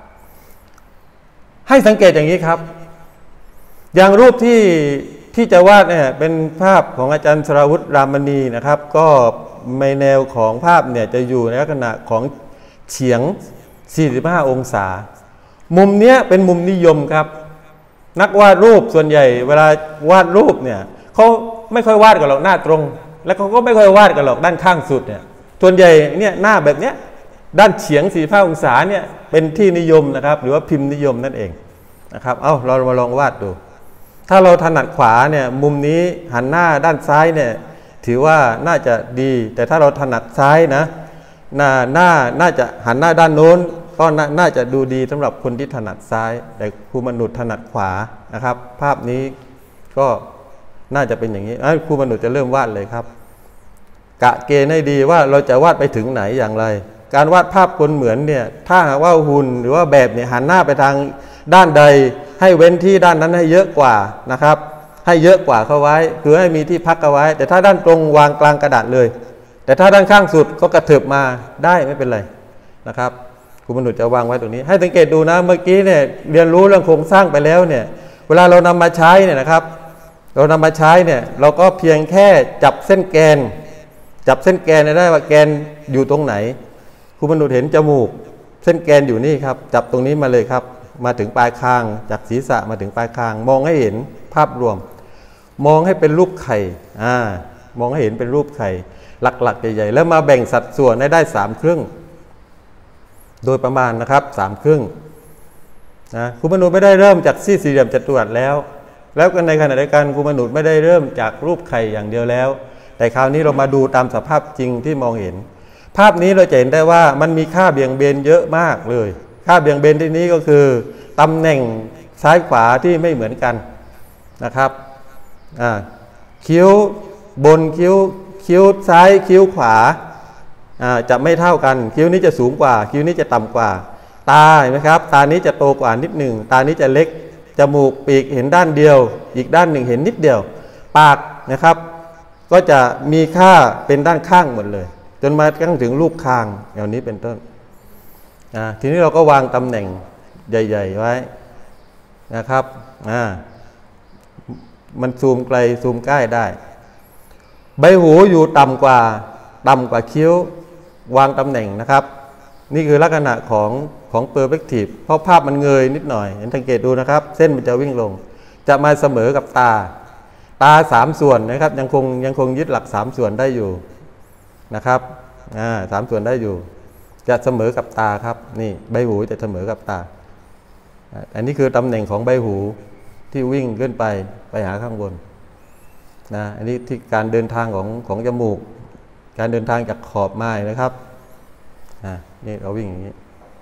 Speaker 1: ให้สังเกตอย่างนี้ครับอย่างรูปที่จะวาดเนี่ยเป็นภาพของอาจารย์สราวุฒิรามณีนะครับก็ในแนวของภาพเนี่ยจะอยู่ในลักษณะของเฉียง45องศามุมเนี้ยเป็นมุมนิยมครับนักวาดรูปส่วนใหญ่เวลาวาดรูปเนี่ยเขาไม่ค่อยวาดกันหรอกหน้าตรงแล้วเขาก็ไม่ค่อยวาดกันหรอกด้านข้างสุดเนี่ยส่วนใหญ่เนี่ยหน้าแบบเนี้ยด้านเฉียง45องศาเนี่ยเป็นที่นิยมนะครับหรือว่าพิมพ์นิยมนั่นเองนะครับเรามาลองวาดดูถ้าเราถนัดขวาเนี่ยมุมนี้หันหน้าด้านซ้ายเนี่ยถือว่าน่าจะดีแต่ถ้าเราถนัดซ้ายนะน่าจะหันหน้าด้านโน้นก็น่าจะดูดีสำหรับคนที่ถนัดซ้ายแต่ครูมนุษย์ถนัดขวานะครับภาพนี้ก็น่าจะเป็นอย่างนี้ครูมนุษย์จะเริ่มวาดเลยครับกะเกณฑ์ให้ดีว่าเราจะวาดไปถึงไหนอย่างไรการวาดภาพคนเหมือนเนี่ยถ้าหากว่าหุ่นหรือว่าแบบเนี่ยหันหน้าไปทางด้านใดให้เว้นที่ด้านนั้นให้เยอะกว่านะครับให้เยอะกว่าเข้าไว้คือให้มีที่พักเอาไว้แต่ถ้าด้านตรงวางกลางกระดาษเลยแต่ถ้าด้านข้างสุดก็กระเถิบมาได้ไม่เป็นไรนะครับครูมนุษย์จะวางไว้ตรงนี้ให้สังเกตดูนะเมื่อกี้เนี่ยเรียนรู้เรื่องโครงสร้างไปแล้วเนี่ยเวลาเรานำมาใช้เนี่ยนะครับเรานำมาใช้เนี่ยเราก็เพียงแค่จับเส้นแกนได้ว่าแกนอยู่ตรงไหนครูมนุษย์เห็นจมูกเส้นแกนอยู่นี่ครับจับตรงนี้มาเลยครับมาถึงปลายคางจากศีรษะมาถึงปลายคางมองให้เห็นภาพรวมมองให้เป็นรูปไข่มองให้เห็นเป็นรูปไข่หลักๆใหญ่ๆแล้วมาแบ่งสัดส่วนได้3 ครึ่งโดยประมาณนะครับ3 ครึ่งนะครูมนุษย์ไม่ได้เริ่มจากสี่เหลี่ยมจัตุรัสแล้วกันในขณะเดียวกันครูมนุษย์ไม่ได้เริ่มจากรูปไข่อย่างเดียวแล้วแต่คราวนี้เรามาดูตามสภาพจริงที่มองเห็นภาพนี้เราจะเห็นได้ว่ามันมีค่าเบี่ยงเบนเยอะมากเลยค่าเบี่ยงเบนที่นี้ก็คือตำแหน่งซ้ายขวาที่ไม่เหมือนกันนะครับคิ้วบนคิ้วซ้ายคิ้วขวาจะไม่เท่ากันคิ้วนี้จะสูงกว่าคิ้วนี้จะต่ำกว่าตาเห็นไหมครับตานี้จะโตกว่านิดหนึ่งตานี้จะเล็กจมูกปีกเห็นด้านเดียวอีกด้านหนึ่งเห็นนิดเดียวปากนะครับก็จะมีค่าเป็นด้านข้างหมดเลยจนมาถึงรูปคางอย่างนี้เป็นต้นทีนี้เราก็วางตำแหน่งใหญ่ๆไว้นะครับมันซูมไกลซูมใกล้ได้ใบหูอยู่ต่ำกว่าคิ้ววางตำแหน่งนะครับนี่คือลักษณะของเปอร์เฟกทีฟเพราะภาพมันเงยนิดหน่อยเห็นสังเกตดูนะครับเส้นมันจะวิ่งลงจะมาเสมอกับตา3 ส่วนนะครับยังคงยึดหลัก3 ส่วนได้อยู่นะครับ3 ส่วนได้อยู่จะเสมอกับตาครับนี่ใบหูจะเสมอกับตาอันนี้คือตำแหน่งของใบหูที่วิ่งขึ้นไปหาข้างบนนะอันนี้ที่การเดินทางของจมูกการเดินทางจากขอบไม้นะครับนี่เราวิ่งอย่างนี้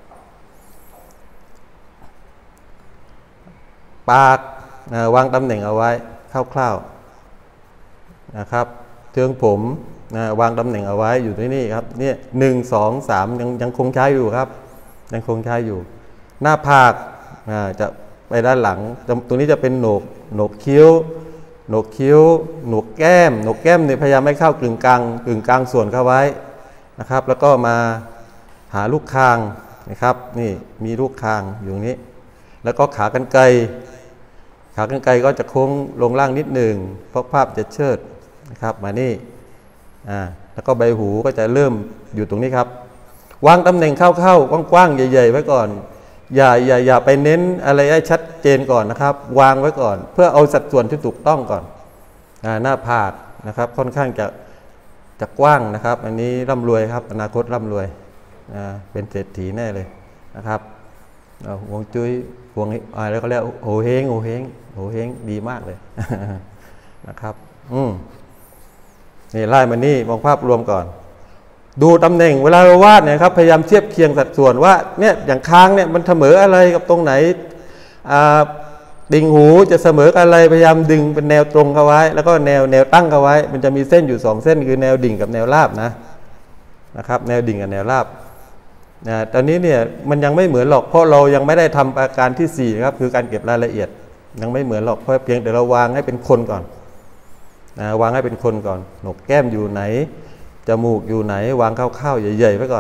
Speaker 1: ปากวางตำแหน่งเอาไว้คร่าวๆนะครับเทืองผมวางตำแหน่งเอาไว้อยู่ที่นี่ครับเนี่ย1 2 3ยังคงใช้อยู่ครับยังคงใช้อยู่หน้าผากจะไปด้านหลังตรงนี้จะเป็นโหนกคิ้วโหนกแก้มเนี่ยพยายามไม่เข้ากึ่งกลางส่วนเข้าไว้นะครับแล้วก็มาหาลูกคางนะครับนี่มีลูกคางอยู่นี้แล้วก็ขากรรไกรก็จะโค้งลงล่างนิดหนึ่งเพราะภาพจะเชิดนะครับมานี่แล้วก็ใบหูก็จะเริ่มอยู่ตรงนี้ครับวางตำแหน่งเข้ากว้างๆใหญ่ๆไว้ก่อนอย่าไปเน้นอะไรให้ชัดเจนก่อนนะครับวางไว้ก่อนเพื่อเอาสัดส่วนที่ถูกต้องก่อนหน้าผากนะครับค่อนข้างจะกว้างนะครับอันนี้ร่ำรวยครับอนาคตร่ำรวยเป็นเศรษฐีแน่เลยนะครับห่วงจุ้ยห่วงอะไรก็เรียกโหเฮงดีมากเลย นะครับนี่ไล่มานี่มองภาพรวมก่อนดูตำแหน่งเวลาเราวาดเนี่ยครับพยายามเทียบเคียงสัดส่วนว่าเนี่ยอย่างค้างเนี่ยมันเสมออะไรกับตรงไหนดิ่งหูจะเสมอกับอะไรพยายามดึงเป็นแนวตรงเข้าไว้แล้วก็แนวตั้งเข้าไว้มันจะมีเส้นอยู่2เส้นคือแนวดิ่งกับแนวราบนะครับแนวดิ่งกับแนวราบตอนนี้เนี่ยมันยังไม่เหมือนหรอกเพราะเรายังไม่ได้ทำประการที่4ครับคือการเก็บรายละเอียดยังไม่เหมือนหรอกเพราะเพียงแต่เราวางให้เป็นคนก่อนวางให้เป็นคนก่อนหนกแก้มอยู่ไหนจมูกอยู่ไหนวางคร่าวๆใหญ่ๆไว้ก่อน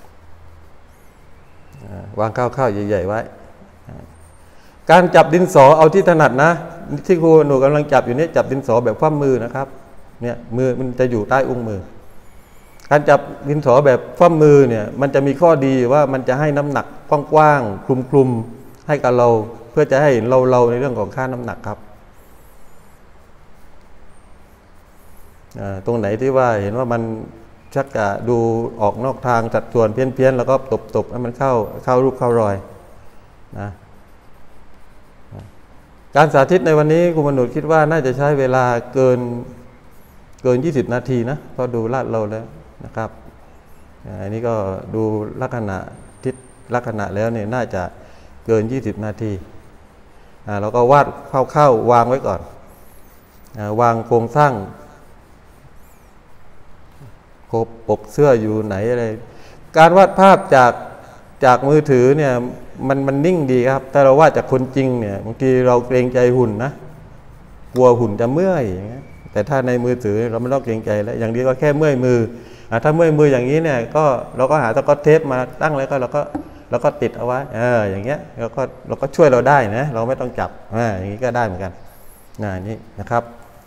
Speaker 1: วางคร่าวๆใหญ่ๆไว้การจับดินสอเอาที่ถนัดนะที่ครูหนูกำลังจับอยู่นี้จับดินสอแบบคว่ำมือนะครับเนี่ยมือมันจะอยู่ใต้อุ้งมือการจับดินสอแบบคว่ำมือเนี่ยมันจะมีข้อดีว่ามันจะให้น้ำหนักกว้างๆคลุมๆให้กับเราเพื่อจะให้เราในเรื่องของค่าน้ำหนักครับตรงไหนที่ว่าเห็นว่ามันชักจะดูออกนอกทางสัดส่วนเพี้ยนๆแล้วก็ตบให้มันเข้ารูปเข้ารอยนะการสาธิตในวันนี้ครูมนุษย์คิดว่าน่าจะใช้เวลาเกิน20 นาทีนะเพราะดูลาดเราแล้วนะครับอันนี้ก็ดูลักษณะทิศลักษณะแล้วเนี่ยน่าจะเกิน20 นาทีเราก็วาดเข้าวางไว้ก่อนวางโครงสร้างปกเสื้ออยู่ไหนอะไรการวาดภาพจากมือถือเนี่ยมันนิ่งดีครับแต่เราวาดจากคนจริงเนี่ยบางทีเราเกรงใจหุ่นนะกลัวหุ่นจะเมื่อยอย่างเงี้ยแต่ถ้าในมือถือเราไม่ต้องเกรงใจแล้วอย่างนี้ก็แค่เมื่อยมือถ้าเมื่อยมืออย่างนี้เนี่ยก็เราก็หาตะกร้อเทปมาตั้งแล้วก็เราก็ติดเอาไว้อย่างเงี้ยเราก็ช่วยเราได้นะเราไม่ต้องจับอย่างนี้ก็ได้เหมือนกันนี่นะครับ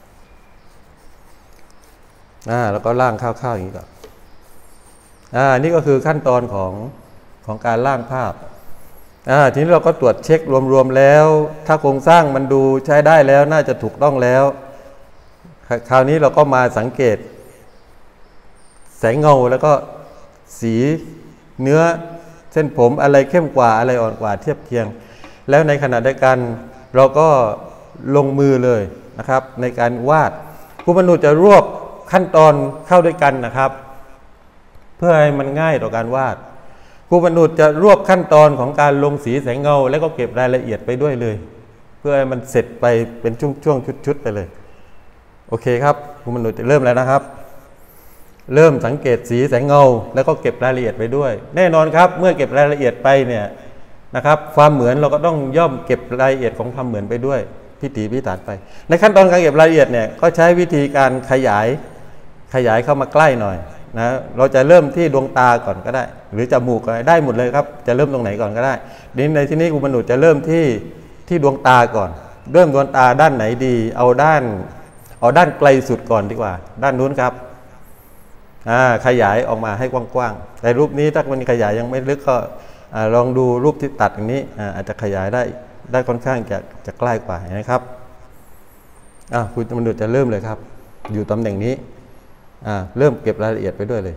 Speaker 1: แล้วก็ล่างข้าวๆอย่างนี้ก่อนนี่ก็คือขั้นตอนของการล่างภาพทีนี้เราก็ตรวจเช็ครวมๆแล้วถ้าโครงสร้างมันดูใช้ได้แล้วน่าจะถูกต้องแล้วคราวนี้เราก็มาสังเกตแสงเงาแล้วก็สีเนื้อเส้นผมอะไรเข้มกว่าอะไรอ่อนกว่าเทียบเคียงแล้วในขณะเดียวกันเราก็ลงมือเลยนะครับในการวาดครูมนุษย์จะรวบขั้นตอนเข้าด้วยกันนะครับเพื่อให้มันง่ายต่อการวาดครูมนุษย์จะรวบขั้นตอนของการลงสีแสงเงาแล้วก็เก็บรายละเอียดไปด้วยเลยเพื่อให้มันเสร็จไปเป็นช่วงๆชุดๆไปเลยโอเคครับครูมนุษย์จะเริ่มแล้วนะครับเริ่มสังเกตสีแสงเงาแล้วก็เก็บรายละเอียดไปด้วยแน่นอนครับเมื่อเก็บรายละเอียดไปเนี่ยนะครับความเหมือนเราก็ต้องย่อมเก็บรายละเอียดของความเหมือนไปด้วยพิถีพิถันไปในขั้นตอนการเก็บรายละเอียดเนี่ยก็ใช้วิธีการขยายเข้ามาใกล้หน่อยนะเราจะเริ่มที่ดวงตาก่อนก็ได้หรือจมูกก็ได้หมดเลยครับจะเริ่มตรงไหนก่อนก็ได้ในที่นี้ครูมนุษย์จะเริ่มที่ดวงตาก่อนเริ่มดวงตาด้านไหนดีเอาด้านไกลสุดก่อนดีกว่าด้านนู้นครับขยายออกมาให้กว้างๆแต่รูปนี้ถ้ามันขยายยังไม่ลึกก็ลองดูรูปที่ตัดอย่างนี้อาจจะขยายได้ค่อนข้างจะใกล้กว่านะครับคุณมนุษย์จะเริ่มเลยครับอยู่ตำแหน่งนี้เริ่มเก็บรายละเอียดไปด้วยเลย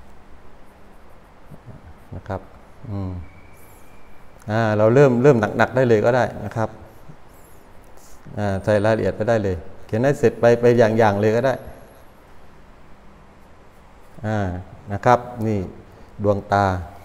Speaker 1: นะครับเราเริ่มหนักได้เลยก็ได้นะครับใส่รายละเอียดไปได้เลยเขียนให้เสร็จไปอย่างเลยก็ได้นะครับนี่ดวงตา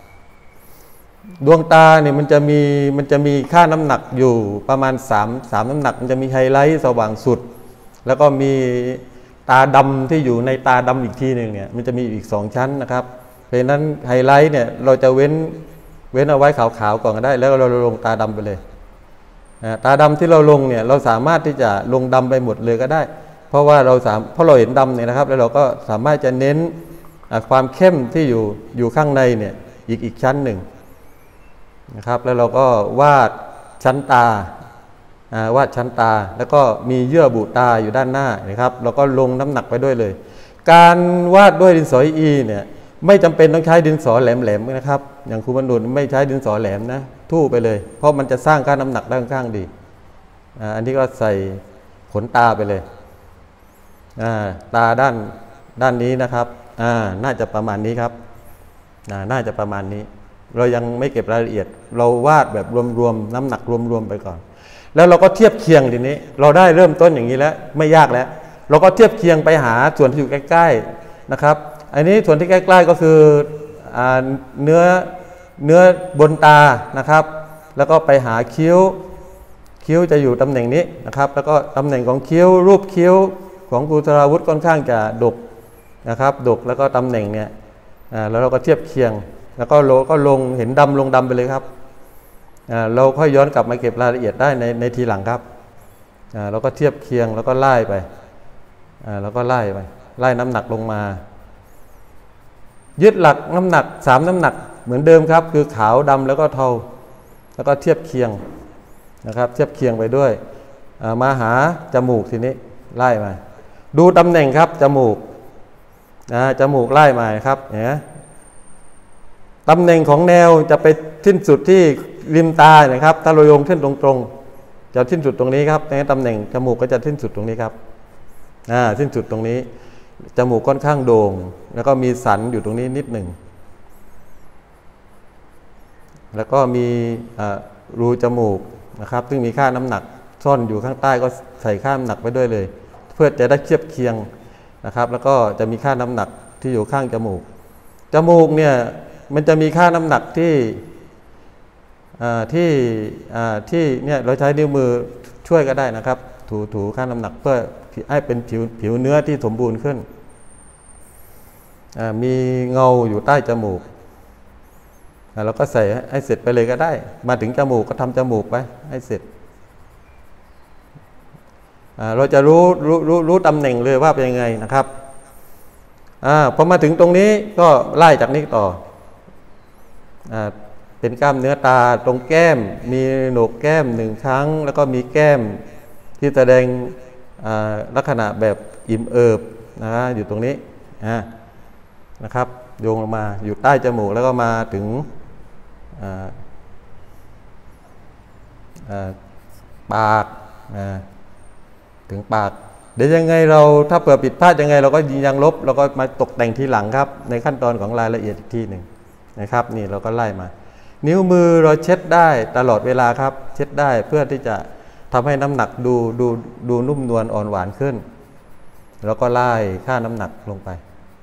Speaker 1: เนี่ยมันจะมีค่าน้ำหนักอยู่ประมาณ3น้ำหนักมันจะมีไฮไลท์สว่างสุดแล้วก็มีตาดำที่อยู่ในตาดำอีกทีหนึ่งเนี่ยมันจะมีอีก2ชั้นนะครับเพราะฉะนั้นไฮไลท์เนี่ยเราจะเว้นเอาไว้ขาวๆก่อนก็ได้แล้วเราลงตาดำไปเลยตาดำที่เราลงเนี่ยเราสามารถที่จะลงดำไปหมดเลยก็ได้เพราะเราเห็นดำเนี่ยนะครับแล้วเราก็สามารถจะเน้นความเข้มที่อยู่ข้างในเนี่ยอีกชั้นหนึ่งนะครับแล้วเราก็วาดชั้นตาแล้วก็มีเยื่อบุตาอยู่ด้านหน้านะครับเราก็ลงน้ำหนักไปด้วยเลยการวาดด้วยดินสออีเนี่ยไม่จำเป็นต้องใช้ดินสอแหลมๆนะครับอย่างครูบรรดุไม่ใช้ดินสอแหลมนะทู่ไปเลยเพราะมันจะสร้างค่าน้ำหนักได้ค่อนข้างดีอันนี้ก็ใส่ขนตาไปเลยตาด้านนี้นะครับน่าจะประมาณนี้ครับน่าจะประมาณนี้เรายังไม่เก็บรายละเอียดเราวาดแบบรวมๆน้ำหนักรวมๆไปก่อนแล้วเราก็เทียบเคียงทีนี้เราได้เริ่มต้นอย่างนี้แล้วไม่ยากแล้วเราก็เทียบเคียงไปหาส่วนที่อยู่ใกล้ๆนะครับอันนี้ส่วนที่ใกล้ๆก็คือเนื้อบนตานะครับ แล้วก็ไปหาคิ้วจะอยู่ตำแหน่งนี้นะครับ แล้วก็ตำแหน่งของคิ้วรูปคิ้วของครูสราวุธค่อนข้างจะดกนะครับดกแล้วก็ตำแหน่งเนี่ยแล้วเราก็เทียบเคียงแล้วก็ลงเห็นดำลงดำไปเลยครับเราค่อยย้อนกลับมาเก็บรายละเอียดได้ในทีหลังครับเราก็เทียบเคียงแล้วก็ไล่ไปแล้วก็ไล่น้ำหนักลงมายึดหลักน้ำหนัก3น้ำหนักเหมือนเดิมครับคือขาวดำแล้วก็เทาแล้วก็เทียบเคียงนะครับเทียบเคียงไปด้วยมาหาจมูกทีนี้ไล่มาดูตำแหน่งครับจมูกไล่มาครับเนี่ยตำแหน่งของแนวจะไปสิ้นสุดที่ริมตานะครับถ้าเราโยงเส้นตรงๆจะสิ้นสุดตรงนี้ครับในตำแหน่งจมูกก็จะสิ้นสุดตรงนี้ครับสิ้นสุดตรงนี้จมูกค่อนข้างโด่งแล้วก็มีสันอยู่ตรงนี้นิดหนึ่งแล้วก็มีรูจมูกนะครับซึ่งมีค่าน้ำหนักซ่อนอยู่ข้างใต้ก็ใส่ค่าน้ำหนักไปด้วยเลยเพื่อจะได้เทียบเคียงนะครับแล้วก็จะมีค่าน้ำหนักที่อยู่ข้างจมูกเนี่ยมันจะมีค่าน้ำหนักที่เนี่ยเราใช้นิ้วมือช่วยก็ได้นะครับถูค่าน้ำหนักเพื่อให้เป็นผิวเนื้อที่สมบูรณ์ขึ้นมีเงาอยู่ใต้จมูกเราก็ใส่ให้เสร็จไปเลยก็ได้มาถึงจมูกก็ทำจมูกไปให้เสร็จเราจะรู้ตำแหน่งเลยว่าเป็นยังไงนะครับพอมาถึงตรงนี้ก็ไล่จากนี้ต่อเป็นกล้ามเนื้อตาตรงแก้มมีโหนกแก้ม1ครั้งแล้วก็มีแก้มที่แสดงลักษณะแบบอิ่มเอิบอยู่ตรงนี้นะครับโยงลงมาอยู่ใต้จมูกแล้วก็มาถึงปากถึงปากเดี๋ยวยังไงเราถ้าเผื่อผิดพลาดยังไงเราก็ยังลบเราก็มาตกแต่งทีหลังครับในขั้นตอนของรายละเอียดอีกทีหนึ่งนะครับนี่เราก็ไล่มานิ้วมือเราเช็ดได้ตลอดเวลาครับเช็ดได้เพื่อที่จะทำให้น้ำหนักดูนุ่มนวลอ่อนหวานขึ้นแล้วก็ไล่ค่าน้ำหนักลงไป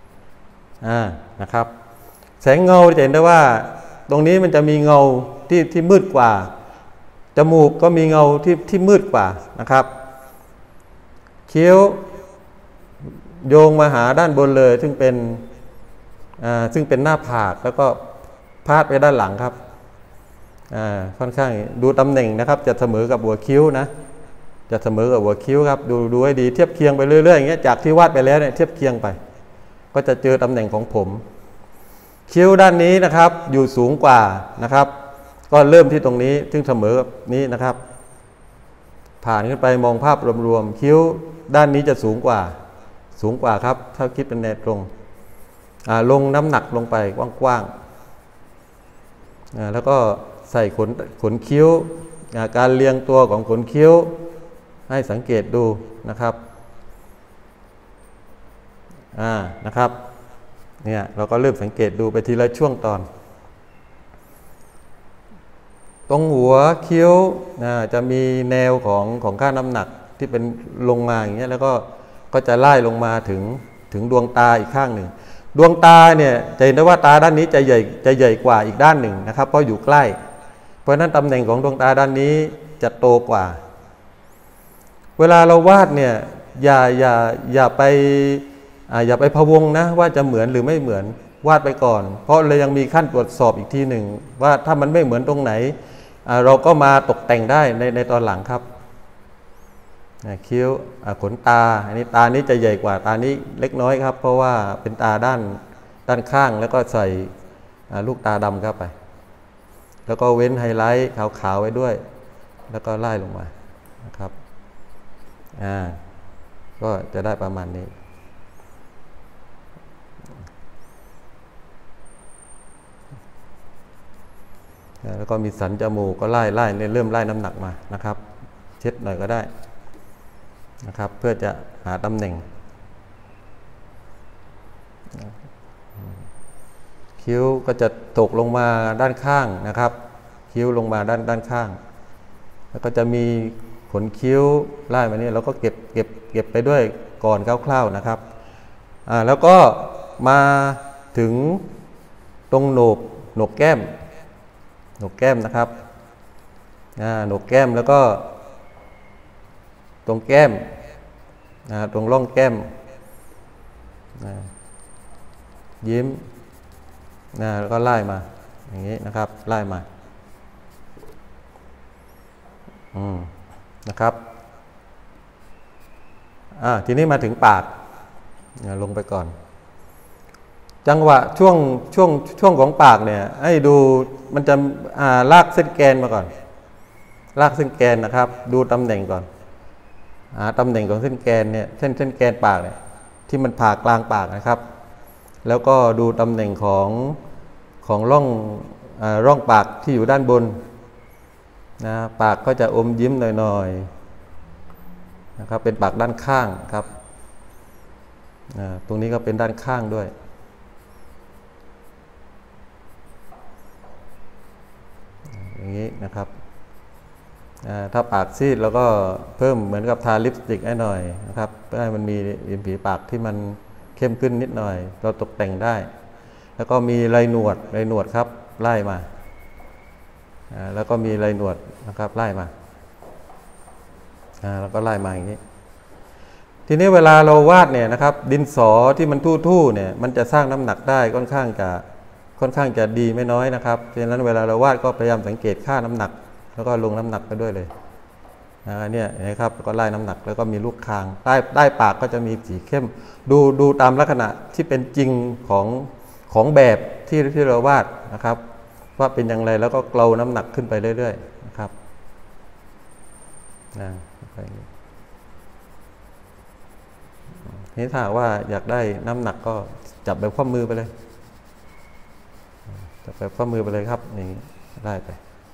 Speaker 1: นะครับแสงเงาจะเห็นได้ว่าตรงนี้มันจะมีเงาที่มืดกว่าจมูกก็มีเงาที่มืดกว่านะครับคิ้วโยงมาหาด้านบนเลยซึ่งเป็นหน้าผากแล้วก็พาดไปด้านหลังครับค่อนข้างดูตำแหน่งนะครับจะเสมอกับหัวคิ้วนะจะเสมอกับหัวคิ้วครับดูให้ดีเทียบเคียงไปเรื่อยๆอย่างเงี้ยจากที่วาดไปแล้วเนี่ยเทียบเคียงไปก็จะเจอตำแหน่งของผมคิ้วด้านนี้นะครับอยู่สูงกว่านะครับก็เริ่มที่ตรงนี้ซึ่งเสมอกับนี้นะครับผ่านขึ้นไปมองภาพรวมๆคิ้วด้านนี้จะสูงกว่าครับถ้าคิดเป็นแนวตรงลงน้ำหนักลงไปกว้างๆแล้วก็ใส่ขนคิ้วการเรียงตัวของขนคิ้วให้สังเกตดูนะครับนะครับเนี่ยเราก็เริ่มสังเกตดูไปทีละช่วงตอนตรงหัวคิ้วจะมีแนวของค่าน้ำหนักที่เป็นลงมาอย่างเงี้ยแล้วก็จะไล่ลงมาถึงดวงตาอีกข้างหนึ่งดวงตาเนี่ยจะเห็นได้ว่าตาด้านนี้จะใหญ่กว่าอีกด้านหนึ่งนะครับเพราะอยู่ใกล้เพราะฉะนั้นตำแหน่งของดวงตาด้านนี้จะโตกว่าเวลาเราวาดเนี่ยอย่าไปพะวงนะว่าจะเหมือนหรือไม่เหมือนวาดไปก่อนเพราะเรายังมีขั้นตรวจสอบอีกทีหนึ่งว่าถ้ามันไม่เหมือนตรงไหนเราก็มาตกแต่งได้ในตอนหลังครับคิ้วขนตาอันนี้ตานี้จะใหญ่กว่าตานี้เล็กน้อยครับเพราะว่าเป็นตาด้านข้างแล้วก็ใส่ลูกตาดำเข้าไปแล้วก็เว้นไฮไลท์ขาวๆไว้ด้วยแล้วก็ไล่ลงมานะครับก็จะได้ประมาณนี้แล้วก็มีสันจมูกก็ไล่เริ่มไล่น้ำหนักมานะครับเช็ดหน่อยก็ได้นะครับเพื่อจะหาตำแหน่งคิ้วก็จะตกลงมาด้านข้างนะครับคิ้วลงมาด้านข้างแล้วก็จะมีขนคิ้วไล่มานี่เราก็เก็บไปด้วยก่อนคร่าวๆนะครับแล้วก็มาถึงตรงโหนกแก้มนะครับโหนกแก้มแล้วก็ตรงแก้มตรงร่องแก้มยิ้มแล้วก็ไล่มาอย่างนี้นะครับไล่มานะครับทีนี้มาถึงปากลงไปก่อนจังหวะช่วงของปากเนี่ยให้ดูมันจะลากเส้นแกนมาก่อนลากเส้นแกนนะครับดูตำแหน่งก่อนตำแหน่งของเส้นแกนเนี่ยเส้นแกนปากเนี่ยที่มันผ่ากลางปากนะครับแล้วก็ดูตำแหน่งของร่องปากที่อยู่ด้านบนนะปากก็จะอมยิ้มหน่อยๆนะครับเป็นปากด้านข้างครับตรงนี้ก็เป็นด้านข้างด้วยอย่างนี้นะครับถ้าปากซีดแล้วก็เพิ่มเหมือนกับทาลิปสติกให้หน่อยนะครับเพื่อให้มันมีริมฝีปากที่มันเข้มขึ้นนิดหน่อยเราตกแต่งได้แล้วก็มีไรหนวดครับไล่มาแล้วก็มีไรหนวดนะครับไล่มาแล้วก็ไล่มาอย่างนี้ทีนี้เวลาเราวาดเนี่ยนะครับดินสอที่มันทู่ๆเนี่ยมันจะสร้างน้ำหนักได้ค่อนข้างจะดีไม่น้อยนะครับเพราะฉะนั้นเวลาเราวาดก็พยายามสังเกตค่าน้ำหนักแล้วก็ลงน้ำหนักไปด้วยเลยเนี่ยนะครับก็ไล่น้ำหนักแล้วก็มีลูกคางใต้ปากก็จะมีสีเข้มดูตามลักษณะที่เป็นจริงของแบบที่เราวาดนะครับว่าเป็นอย่างไรแล้วก็เกลาน้ำหนักขึ้นไปเรื่อยๆนะครับนี่ถ้าว่าอยากได้น้ำหนักก็จับแบบข้อมือไปเลยจับแบบข้อมือไปเลยครับอย่างนี้ได้ไป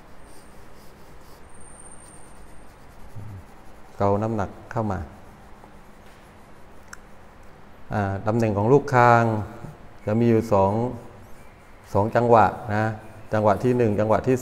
Speaker 1: เกาน้ำหนักเข้ามาตำแหน่งของลูกคางจะมีอยู่สองจังหวะนะจังหวะที่1จังหวะที่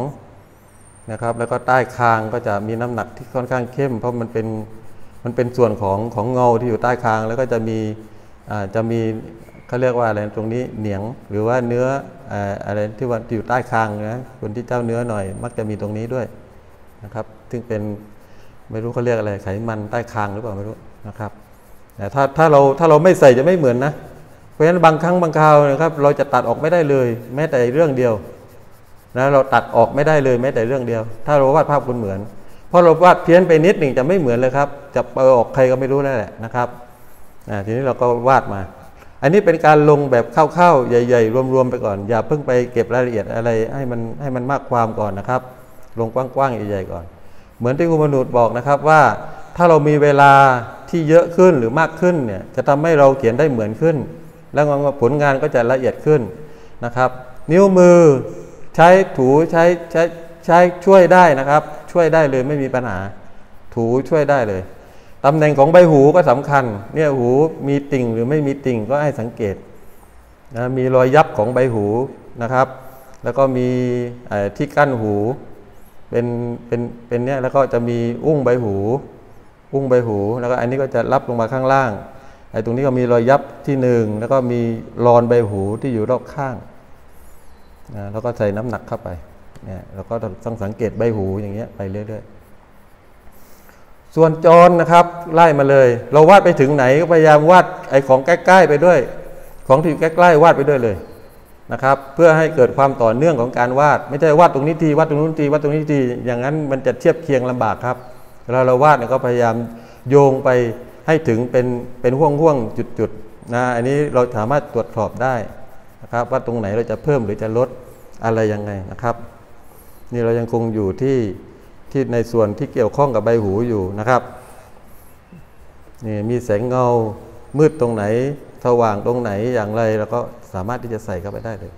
Speaker 1: 2นะครับแล้วก็ใต้คางก็จะมีน้ำหนักที่ค่อนข้างเข้มเพราะมันเป็นส่วนของเงาที่อยู่ใต้คางแล้วก็จะมีเขาเรียกว่าอะไรตรงนี้เหนียงหรือว่าเนื้ออะไรที่ว่าอยู่ใต้คางนะคนที่เจ้าเนื้อหน่อยมักจะมีตรงนี้ด้วยนะครับซึ่งเป็นไม่รู้เขาเรียกอะไรไขมันใต้คางหรือเปล่าไม่รู้นะครับแต่ถ้าเราไม่ใส่จะไม่เหมือนนะเพราะฉะนั้นบางครั้งบางคราวนะครับเราจะตัดออกไม่ได้เลยแม้แต่เรื่องเดียวนะเราตัดออกไม่ได้เลยแม้แต่เรื่องเดียวถ้าเราวาดภาพคุณเหมือนเพราะเราวาดเพี้ยนไปนิดหนึ่งจะไม่เหมือนเลยครับจะไปออกใครก็ไม่รู้นั่นแหละนะครับทีนี้เราก็วาดมาอันนี้เป็นการลงแบบคร่าวๆใหญ่ๆรวมๆไปก่อนอย่าเพิ่งไปเก็บรายละเอียดอะไรให้มันมากความก่อนนะครับลงกว้างๆใหญ่ๆก่อนเหมือนที่คุณมนุษย์บอกนะครับว่าถ้าเรามีเวลาที่เยอะขึ้นหรือมากขึ้นเนี่ยจะทำให้เราเขียนได้เหมือนขึ้นแล้วผลงานก็จะละเอียดขึ้นนะครับนิ้วมือใช้ถูใช้ช่วยได้นะครับช่วยได้เลยไม่มีปัญหาถูช่วยได้เลยตำแหน่งของใบหูก็สำคัญเนี่ยหูมีติ่งหรือไม่มีติ่งก็ให้สังเกตนะมีรอยยับของใบหูนะครับแล้วก็มีที่กั้นหูเป็นเนี่ยแล้วก็จะมีอุ้งใบหูแล้วก็อันนี้ก็จะรับลงมาข้างล่างไอ้ตรงนี้ก็มีรอยยับที่1แล้วก็มีรอนใบหูที่อยู่รอบข้างนะแล้วก็ใส่น้ำหนักเข้าไปเนี่ยแล้วก็ต้องสังเกตใบหูอย่างเงี้ยไปเรื่อยๆส่วนจรนะครับไล่มาเลยเราวาดไปถึงไหนก็พยายามวาดไอ้ของใกล้ๆไปด้วยของที่อยู่ใกล้ๆวาดไปด้วยเลยนะครับเพื่อให้เกิดความต่อเนื่องของการวาดไม่ใช่วาดตรงนี้ทีวาดตรงนู้นทีวาดตรงนี้ทีอย่างนั้นมันจะเทียบเคียงลำบากครับเวลาเราวาดเนี่ยก็พยายามโยงไปให้ถึงเป็นห่วงจุดๆนะอันนี้เราสามารถตรวจสอบได้นะครับว่าตรงไหนเราจะเพิ่มหรือจะลดอะไรยังไงนะครับนี่เรายังคงอยู่ที่ในส่วนที่เกี่ยวข้องกับใบหูอยู่นะครับนี่มีแสงเงามืดตรงไหนสว่างตรงไหนอย่างไรเราก็สามารถที่จะใส่เข้าไปได้เลย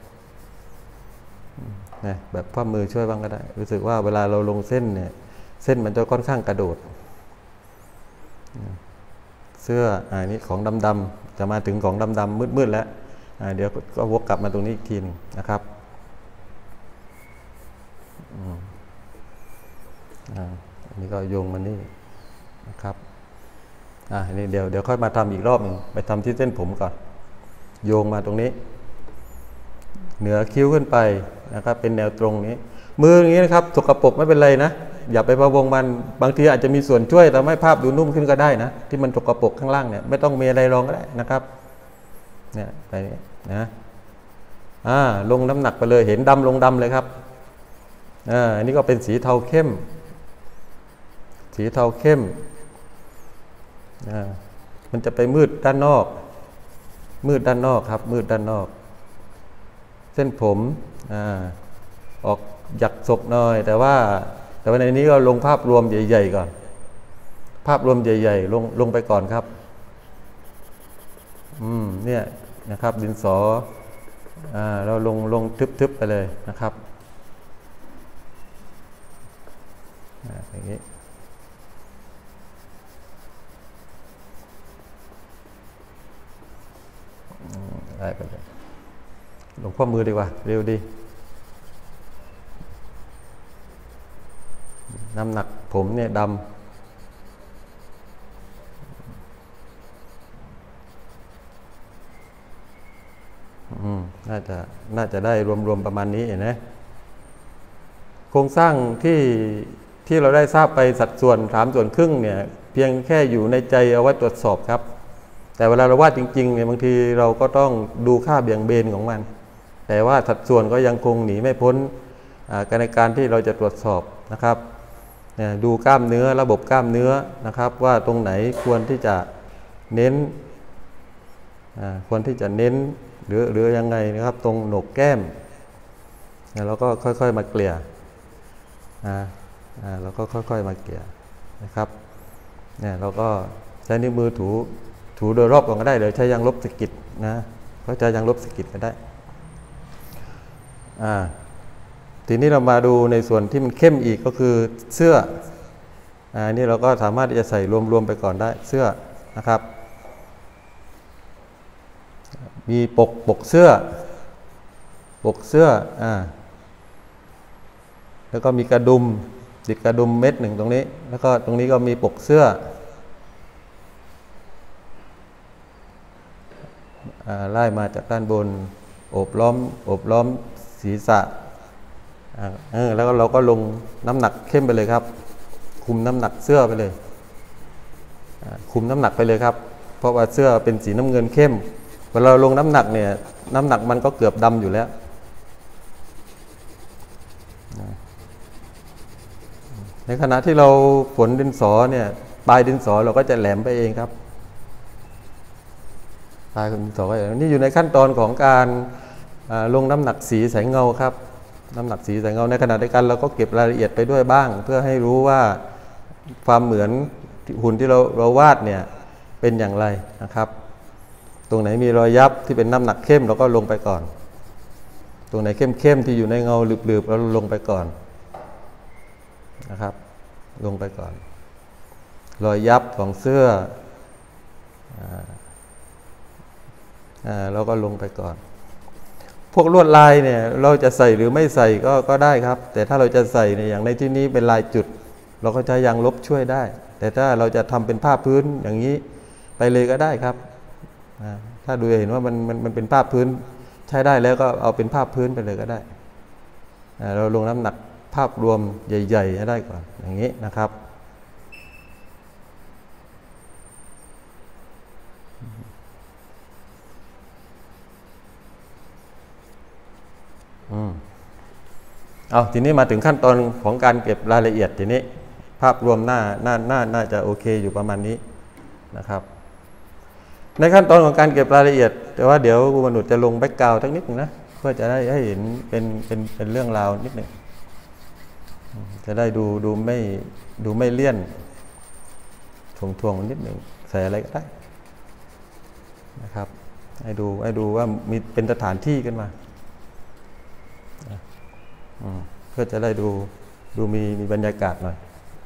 Speaker 1: นะแบบข้อมือช่วยบ้างก็ได้รู้สึกว่าเวลาเราลงเส้นเนี่ยเส้นมันจะค่อนข้างกระโดดเสื้อนี่ของดำๆจะมาถึงของดำๆมืดๆแล้วเดี๋ยวก็วกกลับมาตรงนี้อีกทีนึงนะครับอันนี้ก็โยงมานี่นะครับอันนี้เดี๋ยวค่อยมาทำอีกรอบหนึ่งไปทำที่เส้นผมก่อนโยงมาตรงนี้เหนือคิ้วขึ้นไปนะครับเป็นแนวตรงนี้มืออย่างนี้นะครับสกปรกไม่เป็นไรนะอย่าไปพะวงมันบางทีอาจจะมีส่วนช่วยทำให้ภาพดูนุ่มขึ้นก็ได้นะที่มันสกปรกข้างล่างเนี่ยไม่ต้องมีอะไรรองก็ได้นะครับเนี่ยไปนะลงน้ำหนักไปเลยเห็นดำลงดำเลยครับอันนี้ก็เป็นสีเทาเข้มสีเทาเข้มมันจะไปมืดด้านนอกครับมืดด้านนอกเส้นผมออกหยักศกหน่อยแต่ว่าในนี้ก็ลงภาพรวมใหญ่ๆก่อนภาพรวมใหญ่ๆลงไปก่อนครับเนี่ยนะครับดินสอเราลงทึบๆไปเลยนะครับอย่างนี้ได้ไปเลยลงข้อมือดีกว่าเร็วดีน้ำหนักผมเนี่ยดำน่าจะได้รวมประมาณนี้นะโครงสร้างที่เราได้ทราบไปสัดส่วน3 ส่วนครึ่งเนี่ยเพียงแค่อยู่ในใจเอาไว้ตรวจสอบครับแต่เวลาเราวาดจริงๆเนี่ยบางทีเราก็ต้องดูค่าเบี่ยงเบนของมันแต่ว่าสัดส่วนก็ยังคงหนีไม่พ้นในการที่เราจะตรวจสอบนะครับดูกล้ามเนื้อระบบกล้ามเนื้อนะครับว่าตรงไหนควรที่จะเน้นหรือยังไงนะครับตรงโหนกแก้มเราก็ค่อยๆมาเกลี่ยเราก็ค่อยๆมาเกลี่ยนะครับเราก็ใช้นิ้วมือถูโดยรอบก่อนก็ได้เลยใช้ยางลบสะกิดนะก็ใช้ยางลบสะกิดก็ได้ทีนี้เรามาดูในส่วนที่มันเข้มอีกก็คือเสื้อนี่เราก็สามารถที่จะใส่รวมๆไปก่อนได้เสื้อนะครับมีปกเสื้อแล้วก็มีกระดุมติดกระดุมเม็ดหนึ่งตรงนี้แล้วก็ตรงนี้ก็มีปกเสื้อไล่มาจากด้านบนโอบล้อมศีรษะแล้วเราก็ลงน้ำหนักเข้มไปเลยครับคุมน้ำหนักเสื้อไปเลยคุมน้ำหนักไปเลยครับเพราะว่าเสื้อเป็นสีน้ำเงินเข้มเวลาเราลงน้ำหนักเนี่ยน้ำหนักมันก็เกือบดำอยู่แล้วในขณะที่เราฝนดินสอเนี่ยปลายดินสอเราก็จะแหลมไปเองครับปลายดินสอก็นี่อยู่ในขั้นตอนของการลงน้ำหนักสีแสงเงาครับน้ำหนักสีแสงเงาในขณะเดียวกันเราก็เก็บรายละเอียดไปด้วยบ้างเพื่อให้รู้ว่าความเหมือนหุ่นที่เราวาดเนี่ยเป็นอย่างไรนะครับตรงไหนมีรอยยับที่เป็นน้ำหนักเข้มเราก็ลงไปก่อนตรงไหนเข้มที่อยู่ในเงาหลืบๆเราลงไปก่อนนะครับลงไปก่อนรอยยับของเสื้อเราก็ลงไปก่อนพวกลวดลายเนี่ยเราจะใส่หรือไม่ใส่ก็ได้ครับแต่ถ้าเราจะใส่เนี่ยอย่างในที่นี้เป็นลายจุดเราก็ใช้ยางลบช่วยได้แต่ถ้าเราจะทำเป็นผ้าพื้นอย่างนี้ไปเลยก็ได้ครับถ้าดูเห็นว่ามันเป็นผ้าพื้นใช้ได้แล้วก็เอาเป็นผ้าพื้นไปเลยก็ได้เราลงน้ำหนักภาพรวมใหญ่ๆให้ได้ก่อนอย่างนี้นะครับทีนี้มาถึงขั้นตอนของการเก็บรายละเอียดทีนี้ภาพรวมน่าจะโอเคอยู่ประมาณนี้นะครับในขั้นตอนของการเก็บรายละเอียดแต่ว่าเดี๋ยวครูมนุษย์จะลงแบ็กกราวด์สักนิดนึงนะเพื่อจะได้ให้เห็นเป็นเรื่องราวนิดหนึ่งจะได้ดูไม่เลี่ยนทวงนิดหนึ่งใส่อะไรก็ได้นะครับให้ดูว่ามีเป็นสถานที่ขึ้นมาเพื่อจะได้ดูมีบรรยากาศหน่อย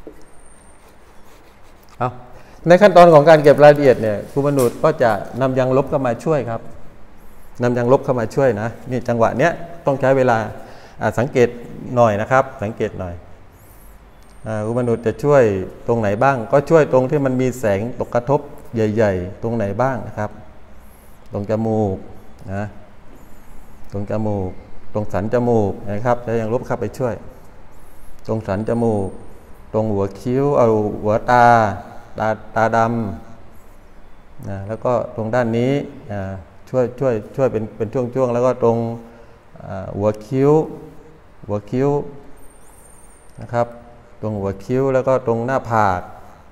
Speaker 1: ในขั้นตอนของการเก็บรายละเอียดเนี่ยครูมนุษย์ก็จะนำยางลบเข้ามาช่วยครับนำยางลบเข้ามาช่วยนะนี่จังหวะเนี้ยต้องใช้เวลาสังเกตหน่อยนะครับสังเกตหน่อยครูมนุษย์จะช่วยตรงไหนบ้างก็ช่วยตรงที่มันมีแสงตกกระทบใหญ่ๆตรงไหนบ้างนะครับตรงจมูกนะตรงจมูกตรงสันจมูกนะครับจะยังลบเข้าไปช่วยตรงสันจมูกตรงหัวคิ้วเอาหัวตาดำนะแล้วก็ตรงด้านนี้ช่วยเป็นช่วงๆแล้วก็ตรงหัวคิ้วนะครับตรงหัวคิ้วแล้วก็ตรงหน้าผาก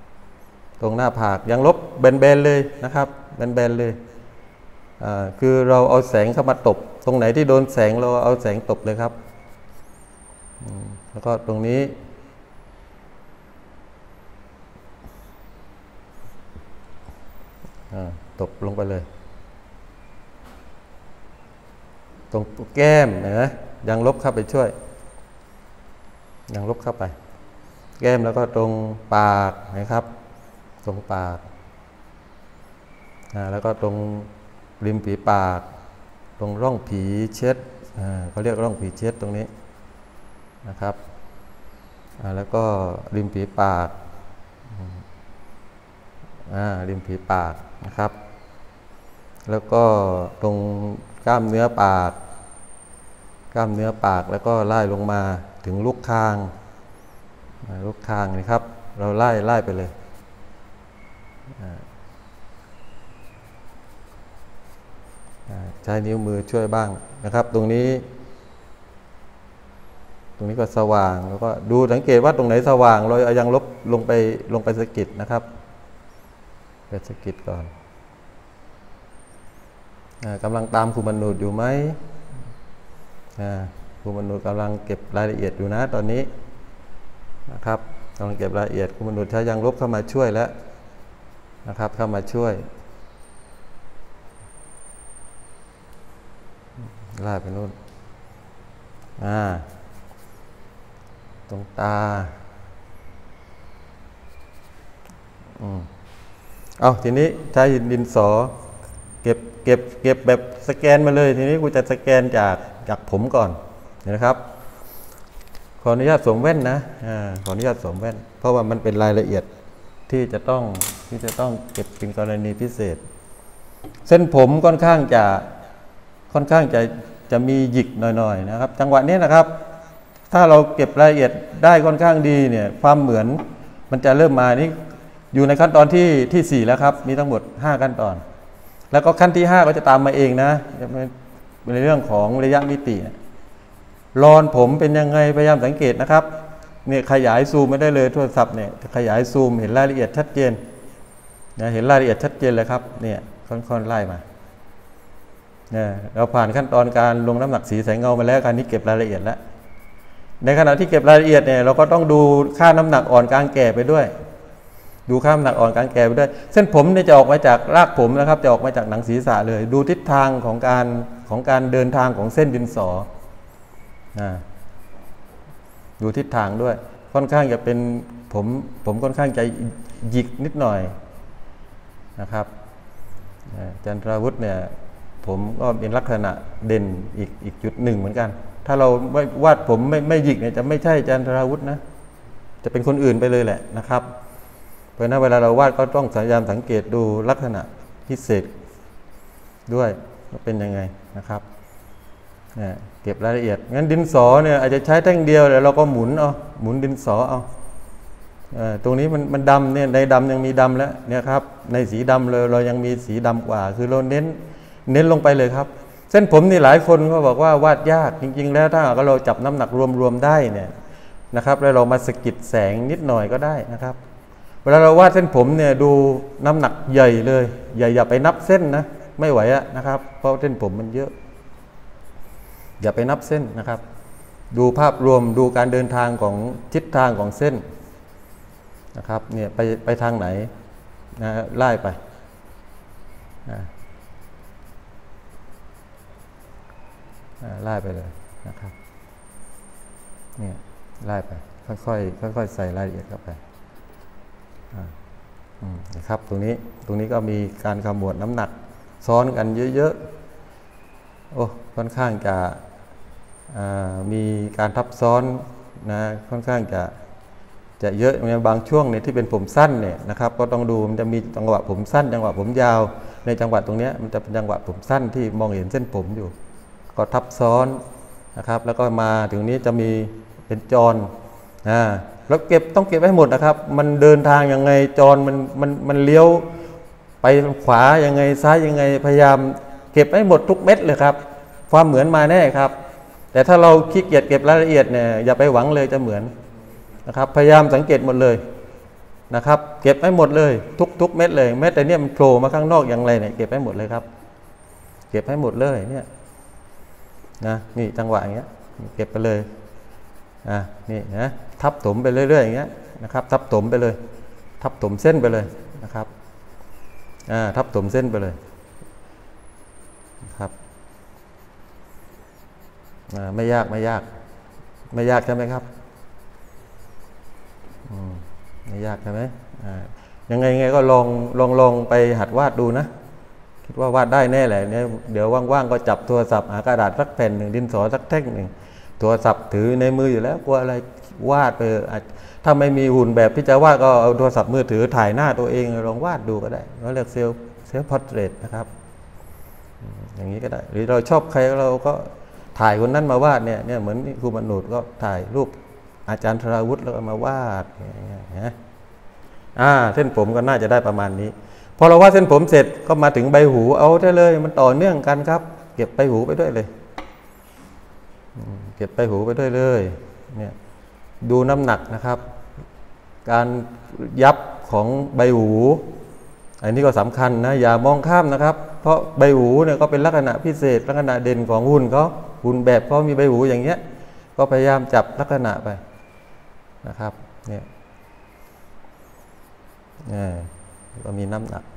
Speaker 1: ยังลบแบนๆเลยนะครับแบนๆเลยคือเราเอาแสงเข้ามาตบตรงไหนที่โดนแสงเราเอาแสงตบเลยครับแล้วก็ตรงนี้ตบลงไปเลยตรงแก้มนะยังลบเข้าไปช่วยยังลบเข้าไปแก้มแล้วก็ตรงปากนะครับตรงปากแล้วก็ตรงริมฝีปากตรงร่องผีเช็ดเขาเรียกร่องผีเช็ดตรงนี้นะครับแล้วก็ริมฝีปากริมฝีปากนะครับแล้วก็ตรงกล้ามเนื้อปากแล้วก็ไล่ลงมาถึงลูกคางนะครับเราไล่ไปเลยใช้นิ้วมือช่วยบ้างนะครับตรงนี้ก็สว่างแล้วก็ดูสังเกตว่าตรงไหนสว่างเรายังลบลงไปสะกิดนะครับไปสะกิดก่อนกำลังตามครูบรรณุอยู่ไหมครูบรรณุกำลังเก็บรายละเอียดอยู่นะตอนนี้นะครับกำลังเก็บรายละเอียดครูบรรณุใช้ยางลบเข้ามาช่วยแล้วนะครับเข้ามาช่วยไล่ไปนู่นตรงตาเอาทีนี้ใช้ดินสอเก็บแบบสแกนมาเลยทีนี้กูจะสแกนจากผมก่อนนะครับขออนุญาตสวมแว่นนะขออนุญาตสวมแว่นเพราะว่ามันเป็นรายละเอียดที่จะต้องเก็บเป็นกรณีพิเศษเส้นผมค่อนข้างจะมีหยิกหน่อยๆนะครับจังหวะนี้นะครับถ้าเราเก็บรายละเอียดได้ค่อนข้างดีเนี่ยความเหมือนมันจะเริ่มมานี่อยู่ในขั้นตอนที่4แล้วครับมีทั้งหมด5ขั้นตอนแล้วก็ขั้นที่5ก็จะตามมาเองนะในเรื่องของระยะมิติรอนผมเป็นยังไงพยายามสังเกตนะครับเนี่ยขยายซูมไม่ได้เลยโทรศัพท์เนี่ยขยายซูมเห็นรายละเอียดชัดเจนนะเห็นรายละเอียดชัดเจนเลยครับเนี่ยค่อนๆไล่มาเนี่ยเราผ่านขั้นตอนการลงน้ำหนักสีแสงเงามาแล้วการนี้เก็บรายละเอียดแล้วในขณะที่เก็บรายละเอียดเนี่ยเราก็ต้องดูค่าน้ำหนักอ่อนกลางแก่ไปด้วยดูค่าน้ำหนักอ่อนกลางแก่ไปด้วยเส้นผมเนี่ยจะออกมาจากรากผมนะครับจะออกมาจากหนังศีรษะเลยดูทิศทางของการเดินทางของเส้นดินสอดูทิศทางด้วยค่อนข้างจะเป็นผมค่อนข้างจะหยิกนิดหน่อยนะครับจันทราวุฒิเนี่ยผมก็เป็นลักษณะเด่นอีกจุดหนึ่งเหมือนกันถ้าเราวาดผมไม่หยิกเนี่ยจะไม่ใช่จันทราวุฒินะจะเป็นคนอื่นไปเลยแหละนะครับเพราะนั้นเวลาเราวาดก็ต้องพยายามสังเกตดูลักษณะพิเศษด้วยว่าเป็นยังไงนะครับเก็บรายละเอียดงั้นดินสอเนี่ยอาจจะใช้แท่งเดียวแต่เราก็หมุนดินสอเอาตรงนี้มันดำเนี่ยในดำยังมีดำแล้วเนี่ยครับในสีดำเลยเรายังมีสีดำกว่าคือเราเน้นลงไปเลยครับเส้นผมนี่หลายคนก็บอกว่าวาดยากจริงๆแล้วถ้าเราจับน้ำหนักรวมได้เนี่ยนะครับแล้วเรามาสกิดแสงนิดหน่อยก็ได้นะครับเวลาเราวาดเส้นผมเนี่ยดูน้ำหนักใหญ่เลยอย่าไปนับเส้นนะไม่ไหวนะครับเพราะเส้นผมมันเยอะอย่าไปนับเส้นนะครับดูภาพรวมดูการเดินทางของทิศทางของเส้นนะครับเนี่ยไปทางไหนนะไล่ไปไล่ไปเลยนะครับเนี่ยไล่ไปค่อยๆใส่รายละเอียดเข้าไปนะครับตรงนี้ก็มีการคำนวณน้ำหนักซ้อนกันเยอะๆโอ้ค่อนข้างจะมีการทับซ้อนนะค่อนข้างจะเยอะในบางช่วงเนี่ยที่เป็นผมสั้นเนี่ยนะครับก็ต้องดูมันจะมีจังหวะผมสั้นจังหวะผมยาวในจังหวะตรงนี้มันจะเป็นจังหวะผมสั้นที่มองเห็นเส้นผมอยู่ก็ทับซ้อนนะครับแล้วก็มาถึงนี้จะมีเป็นจรแล้วต้องเก็บให้หมดนะครับมันเดินทางยังไงจรมันเลี้ยวไปขวายังไงซ้ายยังไงพยายามเก็บให้หมดทุกเม็ดเลยครับความเหมือนมาแน่ครับแต่ถ้าเราขี้เกียจเก็บรายละเอียดเนี่ยอย่าไปหวังเลยจะเหมือนนะครับพยายามสังเกตหมดเลยนะครับเก็บให้หมดเลยทุกเม็ดเลยแม้แต่เนี่ยมันโผล่มาข้างนอกอย่างไรเนี่ยเก็บให้หมดเลยครับเก็บให้หมดเลยเนี่ยนะนี่จังหวะอย่างเงี้ยเก็บไปเลยนี่นะทับถมไปเรื่อยๆอย่างเงี้ยนะครับทับถมไปเลยทับถมเส้นไปเลยนะครับทับถมเส้นไปเลยครับไม่ยากใช่ไหมครับไม่ยากใช่ไหมยังไงก็ลองไปหัดวาดดูนะคิดว่าวาดได้แน่แหละเนี่ยเดี๋ยวว่างๆก็จับโทรศัพท์หากระดาษสักแผ่นหนึ่งดินสอสักแท่งหนึ่งโทรศัพท์ถือในมืออยู่แล้วกลัวอะไรวาดไปถ้าไม่มีหุ่นแบบที่จะวาดก็เอาโทรศัพท์มือถือถ่ายหน้าตัวเองลองวาดดูก็ได้เราเรียกเซลฟ์พอร์เทรตนะครับอย่างนี้ก็ได้หรือเราชอบใครเราก็ถ่ายคนนั้นมาวาดเนี่ยเหมือนครูมนูดก็ถ่ายรูปอาจารย์ธราวุฒิแล้วก็มาวาดนะเส้นผมก็น่าจะได้ประมาณนี้พอเราวาดเส้นผมเสร็จก็มาถึงใบหูเอาได้เลยมันต่อเนื่องกันครับเก็บใบหูไปด้วยเลยเก็บใบหูไปด้วยเลยเนี่ยดูน้ำหนักนะครับการยับของใบหูอันนี้ก็สำคัญนะอย่ามองข้ามนะครับเพราะใบหูเนี่ยก็เป็นลักษณะพิเศษลักษณะเด่นของหุ่นเขาหุ่นแบบเขามีใบหูอย่างเงี้ยก็พยายามจับลักษณะไปนะครับเนี่ยก็มีน้ำหนัก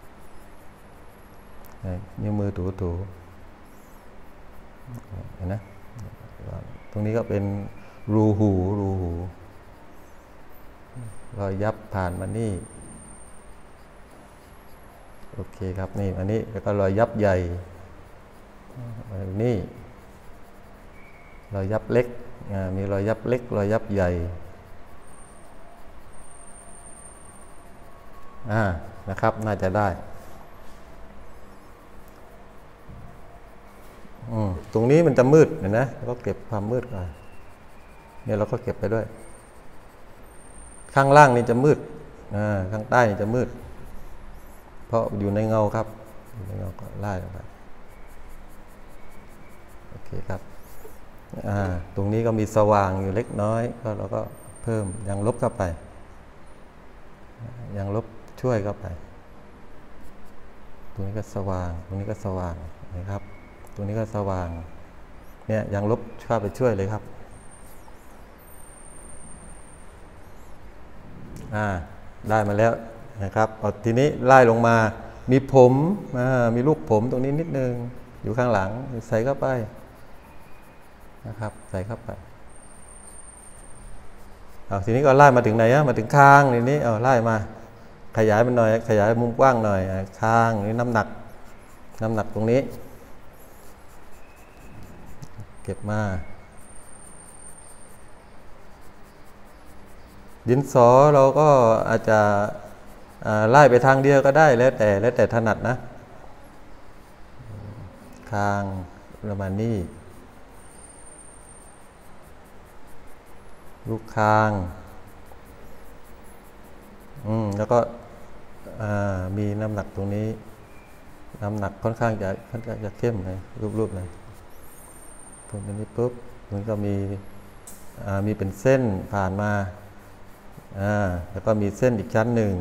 Speaker 1: นิ้วมือถูเห็นนะตรงนี้ก็เป็นรูหูรอยยับผ่านมานี่โอเคครับนี่อันนี้แล้วก็รอยยับใหญ่นี่รอยยับเล็กมีรอยยับเล็กรอยยับใหญ่นะครับน่าจะได้ตรงนี้มันจะมืดเห็นนะแล้วก็เก็บความมืดก่อนเนี่ยเราก็เก็บไปด้วยข้างล่างนี่จะมืดข้างใต้นี่จะมืดเพราะอยู่ในเงาครับอยู่ในเงาก็ไล่ลงไปโอเคครับตรงนี้ก็มีสว่างอยู่เล็กน้อยก็เราก็เพิ่มยางลบเข้าไปยางลบช่วยเข้าไปตรงนี้ก็สว่างตรงนี้ก็สว่างนะครับตรงนี้ก็สว่างเนี่ยยางลบเข้าไปช่วยเลยครับได้มาแล้วนะครับทีนี้ไล่ลงมามีผมมีลูกผมตรงนี้นิดนึงอยู่ข้างหลังใส่เข้าไปนะครับใส่เข้าไปทีนี้ก็ไล่มาถึงไหนมาถึงคางนี่ไล่มาขยายมันหน่อยขยายมุมกว้างหน่อยคางนี่น้ำหนักตรงนี้เก็บมาดินสอเราก็อาจจะไล่ไปทางเดียวก็ได้แล้วแต่ถนัดนะคางประมาณนี้ลูกคางแล้วก็มีน้ำหนักตรงนี้น้ำหนักค่อนข้างจะเข้มเลยรูปเลยตรงนี้ปุ๊บมันก็มีเป็นเส้นผ่านมาแล้วก็มีเส้นอีกชั้นหนึ่ง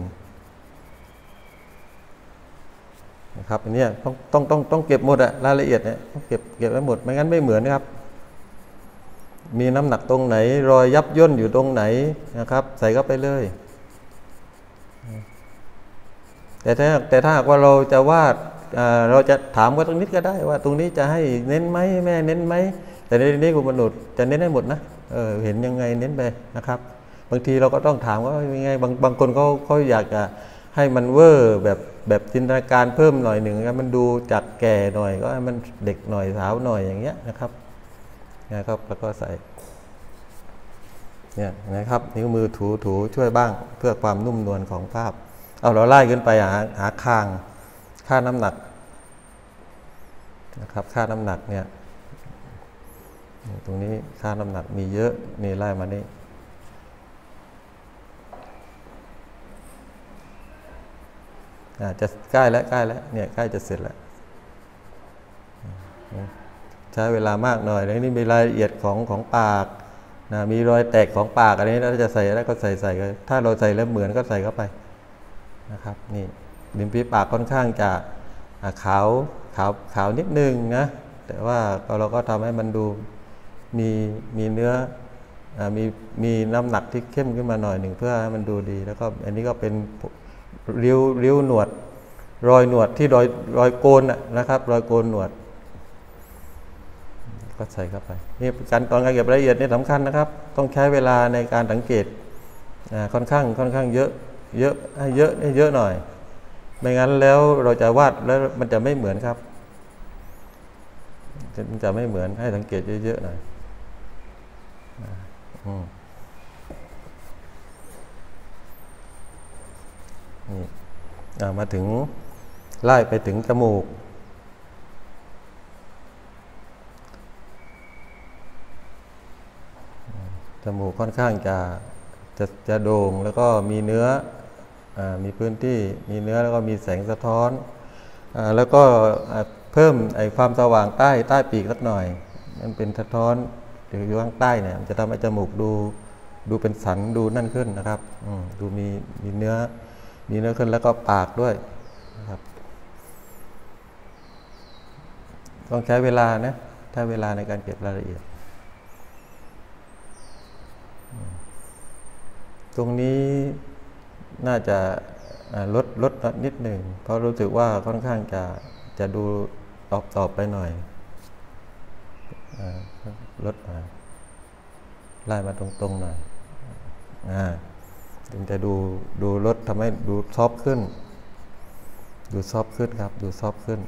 Speaker 1: นะครับอันนี้ต้องเก็บหมดรายละเอียดเนี่ยต้องเก็บไว้หมดไม่งั้นไม่เหมือนนะครับมีน้ำหนักตรงไหนรอยยับย่นอยู่ตรงไหนนะครับใส่เข้าไปเลยแต่ถ้าหากว่าเราจะวาดเราจะถามว่าตรงนี้ก็ได้ว่าตรงนี้จะให้เน้นไหมแม่เน้นไหมแต่ในนี้คุณมนุษย์จะเน้นให้หมดนะเห็นยังไงเน้นไปนะครับบางทีเราก็ต้องถามว่ายังไงบางคนเขาอยากจะให้มันเวอร์แบบจินตนาการเพิ่มหน่อยหนึ่งมันดูจากแก่หน่อยก็ให้มันเด็กหน่อยสาวหน่อยอย่างเงี้ยนะครับแล้วก็ใส่เนี่ยนะครับนิ้วมือถูช่วยบ้างเพื่อความนุ่มนวลของภาพเราไล่ขึ้นไปหาคางค่าน้ำหนักนะครับค่าน้ำหนักเนี่ยตรงนี้ค่าน้ำหนักมีเยอะนี่ไล่มานี่จะใกล้แล้วเนี่ยใกล้จะเสร็จแล้วใช้เวลามากหน่อยแล้วนี่มีรายละเอียดของปากนะมีรอยแตกของปากอะไรนี้เราจะใส่แล้วก็ใส่ถ้าเราใส่แล้วเหมือนก็ใส่เข้าไปนะครับนี่ริมฝีปากค่อนข้างจะขาวนิดนึงนะแต่ว่าเราก็ทำให้มันดูมีเนื้อมีน้ำหนักที่เข้มขึ้นมาหน่อยหนึ่งเพื่อให้มันดูดีแล้วก็อันนี้ก็เป็นริ้วหนวดรอยหนวดที่รอยโกนนะครับรอยโกนหนวดก็ใส่เข้าไปนี่การตอนการเก็บรายละเอียดนี่สำคัญนะครับต้องใช้เวลาในการสังเกตค่อนข้างเยอะหน่อยไม่งั้นแล้วเราจะวาดแล้วมันจะไม่เหมือนครับมันจะไม่เหมือนให้สังเกตเยอะๆหน่อยนี่มาถึงไล่ไปถึงจมูกค่อนข้างจะโด่งแล้วก็มีเนื้อมีพื้นที่มีเนื้อแล้วก็มีแสงสะท้อนแล้วก็เพิ่มความสว่างใต้ปีกสักหน่อยมันเป็นสะท้อนอยู่ข้างใต้เนี่ยมันจะทำให้จมูกดูเป็นสันดูนั่นขึ้นนะครับดูมีเนื้อขึ้นแล้วก็ปากด้วยนะครับต้องใช้เวลานะใช้เวลาในการเก็บรายละเอียดตรงนี้น่าจะลดนิดหนึ่งเพราะรู้สึกว่าค่อนข้างจะดูตอบไปหน่อยลดไล่มาตรงๆหน่อยถึงจะดูลดทำให้ดูซอฟขึ้นครับดูซอฟขึ้น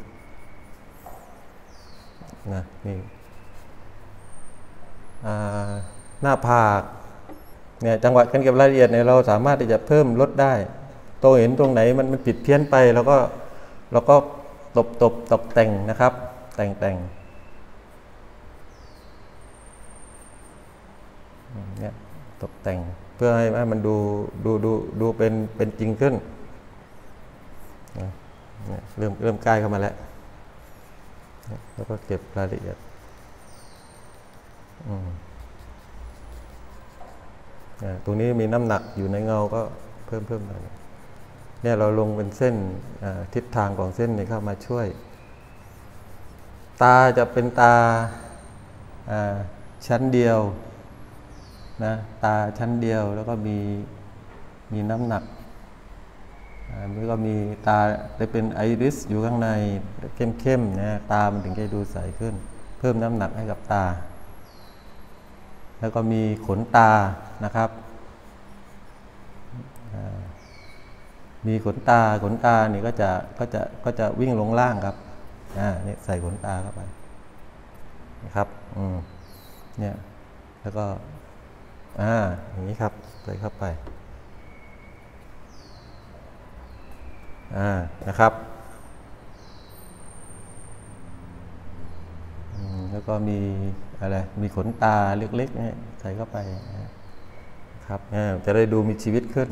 Speaker 1: นะนี่หน้าผากเนี่ยจังหวะการเก็บรายละเอียดเนี่ยเราสามารถที่จะเพิ่มลดได้ตัวเห็นตรงไหนมันผิดเพี้ยนไปเราก็ตกแต่งนะครับแต่งเนี่ยตกแต่งเพื่อให้มันดูเป็นจริงขึ้นเนี่ยเริ่มใกล้เข้ามาแล้วแล้วก็เก็บรายละเอียดตรงนี้มีน้ำหนักอยู่ในเงาก็เพิ่มหน่อยเนี่ยเราลงเป็นเส้นทิศทางของเส้นนี้เข้ามาช่วยตาจะเป็นตาชั้นเดียวนะตาชั้นเดียวแล้วก็มีน้ำหนักแล้วก็มีตาได้เป็นไอริสอยู่ข้างในเข้มๆนะตามันถึงจะดูใสขึ้นเพิ่มน้ำหนักให้กับตาแล้วก็มีขนตานะครับมีขนตานี่ก็จะวิ่งลงล่างครับนี่ใส่ขนตาเข้าไปนะครับเนี่ยแล้วก็อย่างนี้ครับใส่เข้าไปนะครับแล้วก็มีอะไรมีขนตาเล็กๆนี่ใส่เข้าไปครับจะได้ดูมีชีวิตขึ้น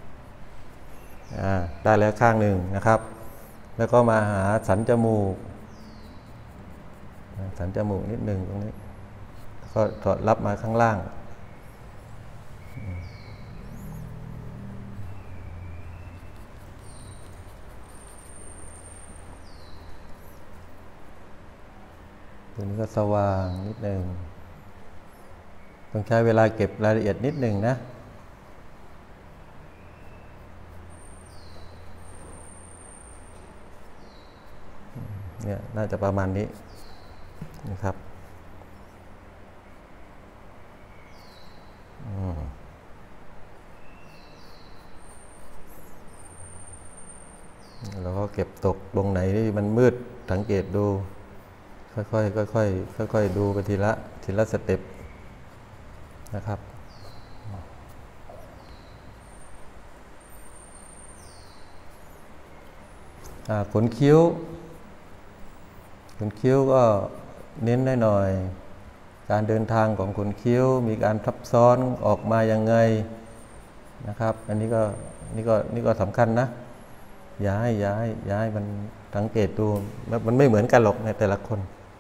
Speaker 1: ได้แล้วข้างหนึ่งนะครับแล้วก็มาหาสันจมูกนิดหนึ่งตรงนี้ก็ถอดรับมาข้างล่างตัวนี้ก็สว่างนิดหนึ่งต้องใช้เวลาเก็บรายละเอียดนิดหนึ่งนะเนี่ยน่าจะประมาณนี้นะครับเราก็เก็บตกตรงไหนที่มันมืดสังเกตดูค่อยดูไปทีละสเต็ปนะครับขนคิ้วก็เน้นหน่อยการเดินทางของขนคิ้วมีการทับซ้อนออกมายังไงนะครับอันนี้ก็สำคัญนะอย่าให้มันสังเกตดูมันไม่เหมือนกันหรอกในแต่ละคน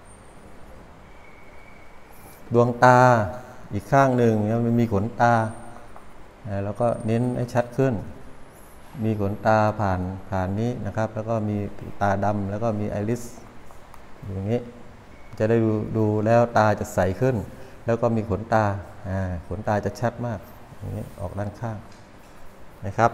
Speaker 1: ดวงตาอีกข้างหนึ่งมันมีขนตาแล้วก็เน้นให้ชัดขึ้นมีขนตาผ่านนี้นะครับแล้วก็มีตาดำแล้วก็มีไอริสอย่างนี้จะได้ดูแล้วตาจะใสขึ้นแล้วก็มีขนตาจะชัดมากอย่างนี้ออกด้านข้างนะครับ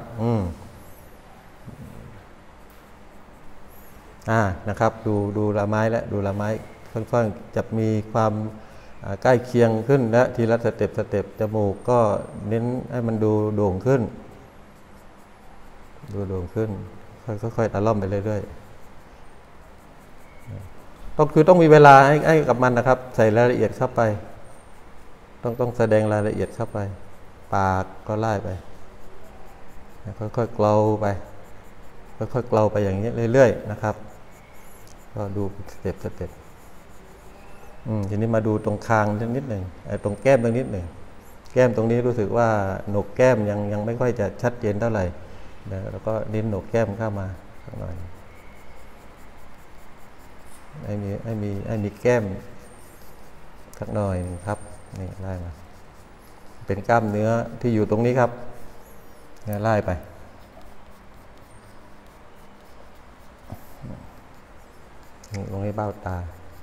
Speaker 1: นะครับดูละไม้และดูละไม้ค่อนข้างจะมีความใกล้เคียงขึ้นและทีละสเต็ปจมูกก็เน้นให้มันดูโด่งขึ้นค่อยๆตะล่อมไปเรื่อยๆต้องมีเวลาให้กับมันนะครับใส่รายละเอียดเข้าไปต้องแสดงรายละเอียดเข้าไปปากก็ไล่ไปค่อยๆเกลาไปอย่างนี้เรื่อยๆนะครับก็ดูสเต็ปทีนี้มาดูตรงคางนิดหนึ่งตรงแก้มตรงนิดหนึ่งแก้มตรงนี้รู้สึกว่าโหนกแก้มยังไม่ค่อยจะชัดเจนเท่าไหร่แล้วก็ดิ้นโหนกแก้มเข้ามาสักหน่อยให้มีแก้มสักหน่อยครับนี่ไล่มาเป็นกล้ามเนื้อที่อยู่ตรงนี้ครับไล่ไปตรงนี้เบ้าตา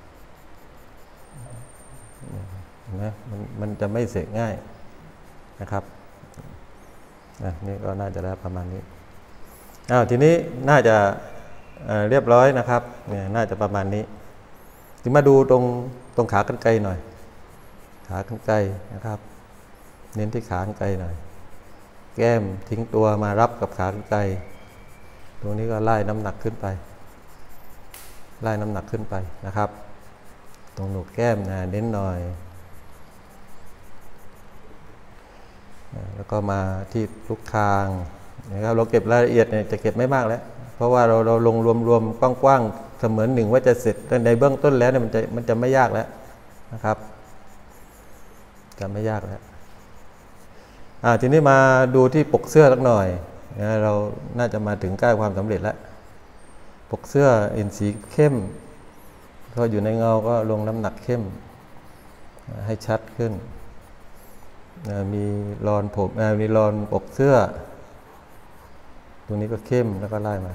Speaker 1: เห็นไหมมันจะไม่เสกง่ายนะครับนี่ก็น่าจะได้ประมาณนี้ทีนี้น่าจะเรียบร้อยนะครับเนี่ยน่าจะประมาณนี้ถึงมาดูตรงขากรรไกรหน่อยขากรรไกรนะครับเน้นที่ขากรรไกรหน่อยแก้มทิ้งตัวมารับกับขากรรไกรตรงนี้ก็ไล่น้ำหนักขึ้นไปนะครับตรงหนกแก้มเน้นหน่อยแล้วก็มาที่ลูกคางนะครับเราเก็บรายละเอียดเนี่ยจะเก็บไม่มากแล้วเพราะว่าเราลงรวมกว้างๆเสมือนหนึ่งว่าจะเสร็จในเบื้องต้นแล้วเนี่ยมันจะไม่ยากแล้วนะครับจะไม่ยากแล้วทีนี้มาดูที่ปกเสื้อสักหน่อยเราน่าจะมาถึงใกล้ความสำเร็จแล้วปกเสื้อเอ็นสีเข้มก็อยู่ในเงาก็ลงน้ำหนักเข้มให้ชัดขึ้นมีรอนผมมีรอนปกเสื้อตรงนี้ก็เข้มแล้วก็ไล่มา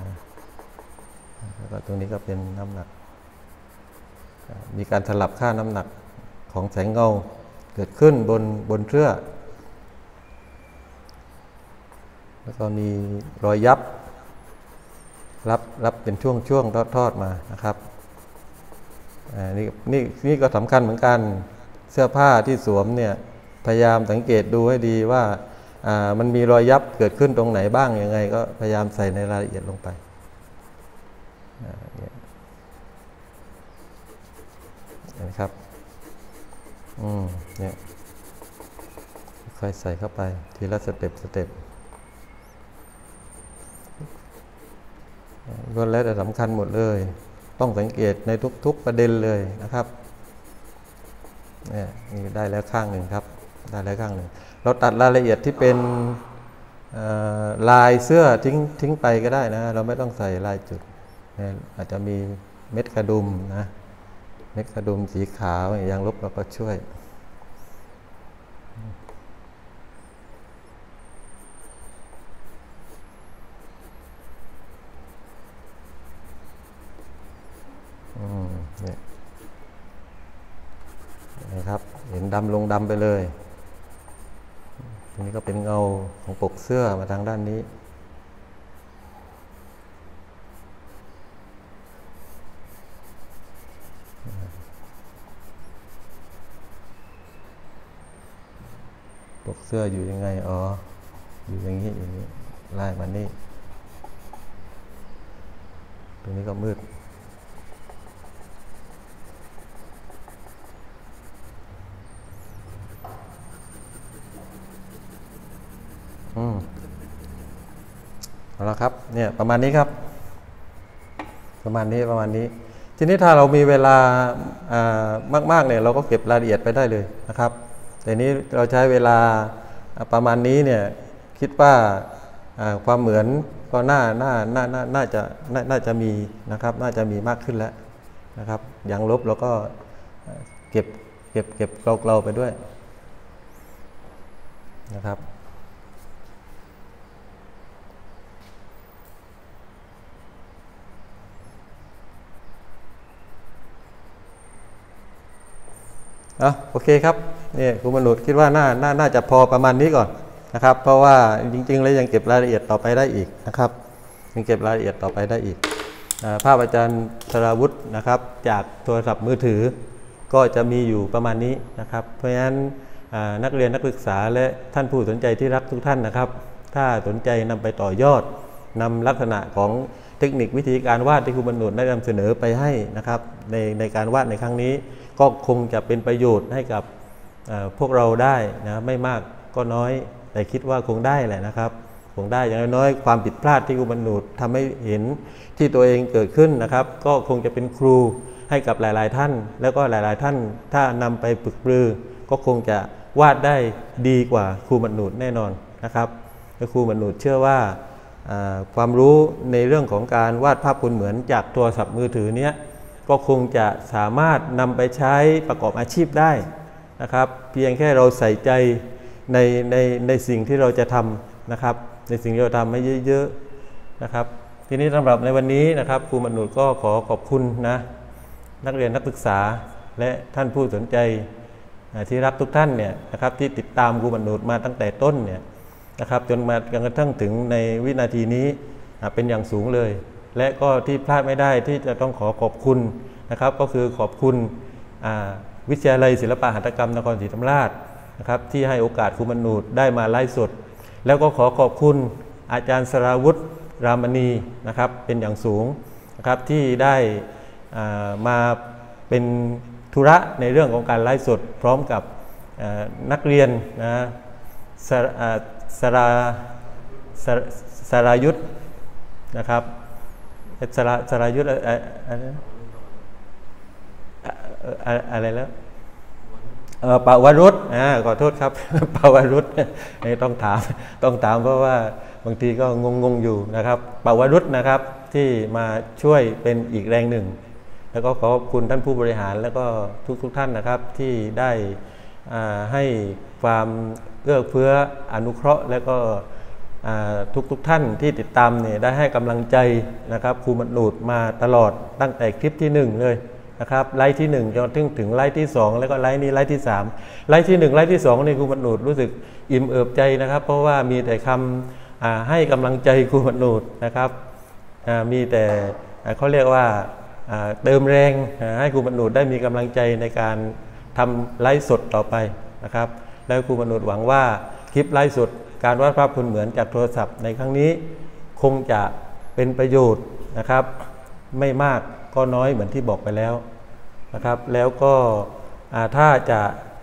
Speaker 1: แล้วก็ตรงนี้ก็เป็นน้ำหนักมีการสลับค่าน้ำหนักของแสงเงาเกิดขึ้นบนเสื้อแล้วก็มีรอยยับรับเป็นช่วงทอดมานะครับนี่ก็สำคัญเหมือนกันเสื้อผ้าที่สวมเนี่ยพยายามสังเกตดูให้ดีว่ามันมีรอยยับเกิดขึ้นตรงไหนบ้างยังไงก็พยายามใส่ในรายละเอียดลงไปนะครับเนี่ยค่อยใส่เข้าไปทีละสเต็ปก็แล้วแต่สำคัญหมดเลยต้องสังเกตในทุกประเด็นเลยนะครับนี่ได้แล้วข้างหนึ่งครับได้แล้วข้างหนึ่งเราตัดรายละเอียดที่เป็นลายเสื้อทิ้งไปก็ได้นะเราไม่ต้องใส่ลายจุดอาจจะมีเม็ดกระดุมนะเม็ดกระดุมสีขาวอย่างลบเราก็ช่วยนี่นะครับเห็นดำลงดำไปเลยตรงนี้ก็เป็นเงาของปกเสื้อมาทางด้านนี้ปกเสื้ออยู่ยังไงอยู่อย่างนี้ไล่มานี่ตรงนี้ก็มืดเอาละครับเนี่ยประมาณนี้ครับประมาณนี้ทีนี้ถ้าเรามีเวลามากๆเนี่ยเราก็เก็บรายละเอียดไปได้เลยนะครับแต่นี้เราใช้เวลาประมาณนี้เนี่ยคิดว่าความเหมือนก็น่าจะมีนะครับน่าจะมีมากขึ้นแล้วนะครับอย่างลบเราก็เก็บเราไปด้วยนะครับโอเคครับนี่คุณมนุษย์คิดว่าน่าจะพอประมาณนี้ก่อนนะครับเพราะว่าจริงๆแล้วยังเก็บรายละเอียดต่อไปได้อีกนะครับยังเก็บรายละเอียดต่อไปได้อีกภาพอาจารย์สราวุฒินะครับจากโทรศัพท์มือถือก็จะมีอยู่ประมาณนี้นะครับเพราะฉะนั้นนักเรียนนักศึกษาและท่านผู้สนใจที่รักทุกท่านนะครับถ้าสนใจนำไปต่อยอดนำลักษณะของเทคนิควิธีการวาดที่คุณมนุษย์ได้นำเสนอไปให้นะครับในการวาดในครั้งนี้ก็คงจะเป็นประโยชน์ให้กับพวกเราได้นะไม่มากก็น้อยแต่คิดว่าคงได้แหละนะครับคงได้อย่างน้อยความผิดพลาดที่คุณมนุษย์ทำให้เห็นที่ตัวเองเกิดขึ้นนะครับก็คงจะเป็นครูให้กับหลายๆท่านแล้วก็หลายๆท่านถ้านำไปฝึกปรือก็คงจะวาดได้ดีกว่าครูมนุษย์แน่นอนนะครับและครูมนุษย์เชื่อว่าความรู้ในเรื่องของการวาดภาพคนเหมือนจากโทรศัพท์มือถือเนี้ยก็คงจะสามารถนำไปใช้ประกอบอาชีพได้นะครับเพียงแค่เราใส่ใจในสิ่งที่เราจะทำนะครับในสิ่งที่เราทำให้เยอะๆนะครับทีนี้สำหรับในวันนี้นะครับครูมนุษย์ก็ขอขอบคุณนะนักเรียนนักศึกษาและท่านผู้สนใจที่รักทุกท่านเนี่ยนะครับที่ติดตามครูมนุษย์มาตั้งแต่ต้นเนี่ยนะครับจนกระทั่งถึงในวินาทีนี้เป็นอย่างสูงเลยและก็ที่พลาดไม่ได้ที่จะต้องขอขอบคุณนะครับก็คือขอบคุณวิทยาลัยศิลปะหัตถกรรมนครศรีธรรมราชนะครับที่ให้โอกาสครูมนุษย์ได้มาไลฟ์สดแล้วก็ขอขอบคุณอาจารย์สราวุฒิรามณีนะครับเป็นอย่างสูงนะครับที่ได้มาเป็นธุระในเรื่องของการไลฟ์สดพร้อมกับนักเรียนนะสรายุทธนะครับสรายุทธอะไรแล้วปวรุษขอโทษครับปวรุษต้องถามเพราะว่าบางทีก็งงอยู่นะครับปวรุษนะครับที่มาช่วยเป็นอีกแรงหนึ่งแล้วก็ขอบคุณท่านผู้บริหารแล้วก็ทุกท่านนะครับที่ได้ให้ความเอื้อเฟื้ออนุเคราะห์แล้วก็ทุกท่านที่ติดตามเนี่ยได้ให้กำลังใจนะครับครูมนุษย์มาตลอดตั้งแต่คลิปที่1เลยนะครับไลฟ์ที่1จนถึงไลฟ์ที่2แล้วก็ไลฟ์นี้ไลฟ์ที่3ไลฟ์ที่1ไลฟ์ที่2นี่ครูมนุษย์รู้สึกอิ่มเอิบใจนะครับเพราะว่ามีแต่คำให้กำลังใจครูมนุษย์นะครับมีแต่เขาเรียกว่าเติมแรงให้ครูมนุษย์ได้มีกำลังใจในการทำไลฟ์สดต่อไปนะครับแล้วครูมนุษย์หวังว่าคลิปไลฟ์สดการวาดภาพคนเหมือนจากโทรศัพท์ในครั้งนี้คงจะเป็นประโยชน์นะครับไม่มากก็น้อยเหมือนที่บอกไปแล้วนะครับแล้วก็ถ้าจะ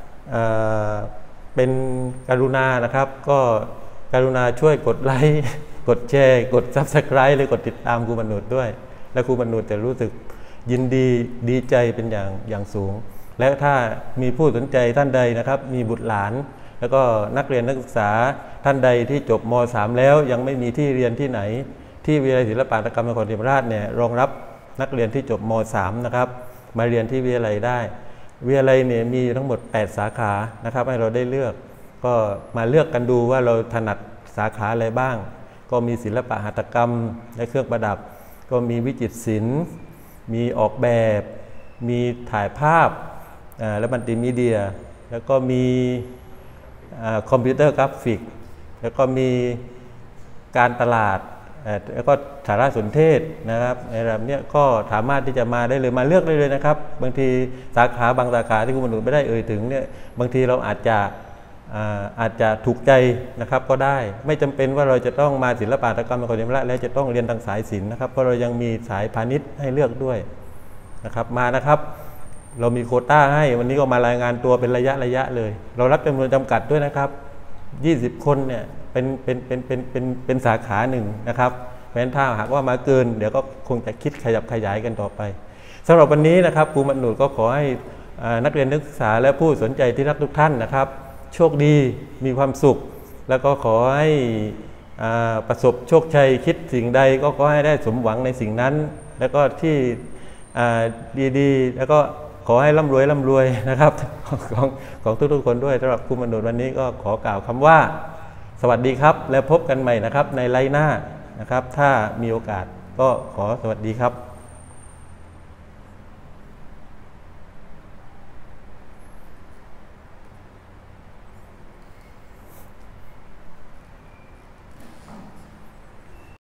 Speaker 1: เป็นกรุณานะครับก็กรุณาช่วยกดไลค์กดแชร์กด Subscribe หรือกดติดตามครูมนุษย์ด้วยและครูมนุษย์จะรู้สึกยินดีใจเป็นอย่างสูงและถ้ามีผู้สนใจท่านใดนะครับมีบุตรหลานแล้วก็นักเรียนนักศึกษาท่านใดที่จบม.3 แล้วยังไม่มีที่เรียนที่ไหนที่วิทยาลัยศิลปะหัตถกรรมนครศรีธรรมราชเนี่ยรองรับนักเรียนที่จบม.3 นะครับมาเรียนที่วิทยาลัยได้วิทยาลัยเนี่ยมีทั้งหมด8สาขานะครับให้เราได้เลือกก็มาเลือกกันดูว่าเราถนัดสาขาอะไรบ้างก็มีศิลปะหัตถกรรมและเครื่องประดับก็มีวิจิตรศิลป์มีออกแบบมีถ่ายภาพและมัลติมีเดียแล้วก็มีคอมพิวเตอร์กราฟิกแล้วก็มีการตลาดแล้วก็สารสนเทศนะครับในระดับนี้ก็สามารถที่จะมาได้เลยมาเลือกได้เลยนะครับบางทีสาขาบางสาขาที่คุณมนุษย์ไม่ได้ถึงเนี่ยบางทีเราอาจจะถูกใจนะครับก็ได้ไม่จำเป็นว่าเราจะต้องมาศิลปะหัตถกรรมนครศรีธรรมราชแล้วจะต้องเรียนทางสายศิลป์นะครับเพราะเรายังมีสายพาณิชย์ให้เลือกด้วยนะครับมานะครับเรามีโควต้าให้วันนี้ก็มารายงานตัวเป็นระยะเลยเรารับจำนวนจำกัดด้วยนะครับ20 คนเนี่ยเป็นสาขาหนึ่งนะครับเพราะฉะนั้นถ้าหากว่ามาเกินเดี๋ยวก็คงจะคิดขยับขยายกันต่อไปสำหรับวันนี้นะครับครูมนูก็ขอให้นักเรียนนักศึกษาและผู้สนใจที่รักทุกท่านนะครับโชคดีมีความสุขแล้วก็ขอให้ประสบโชคชัยคิดสิ่งใดก็ขอให้ได้สมหวังในสิ่งนั้นแล้วก็ที่ดีๆแล้วก็ขอให้ร่ำรวยนะครับของทุกๆคนด้วยสำหรับครูมนูวันนี้ก็ขอกล่าวคำว่าสวัสดีครับแล้วพบกันใหม่นะครับในไลน์หน้านะครับถ้ามีโอกาสก็ขอสวัสดีครับ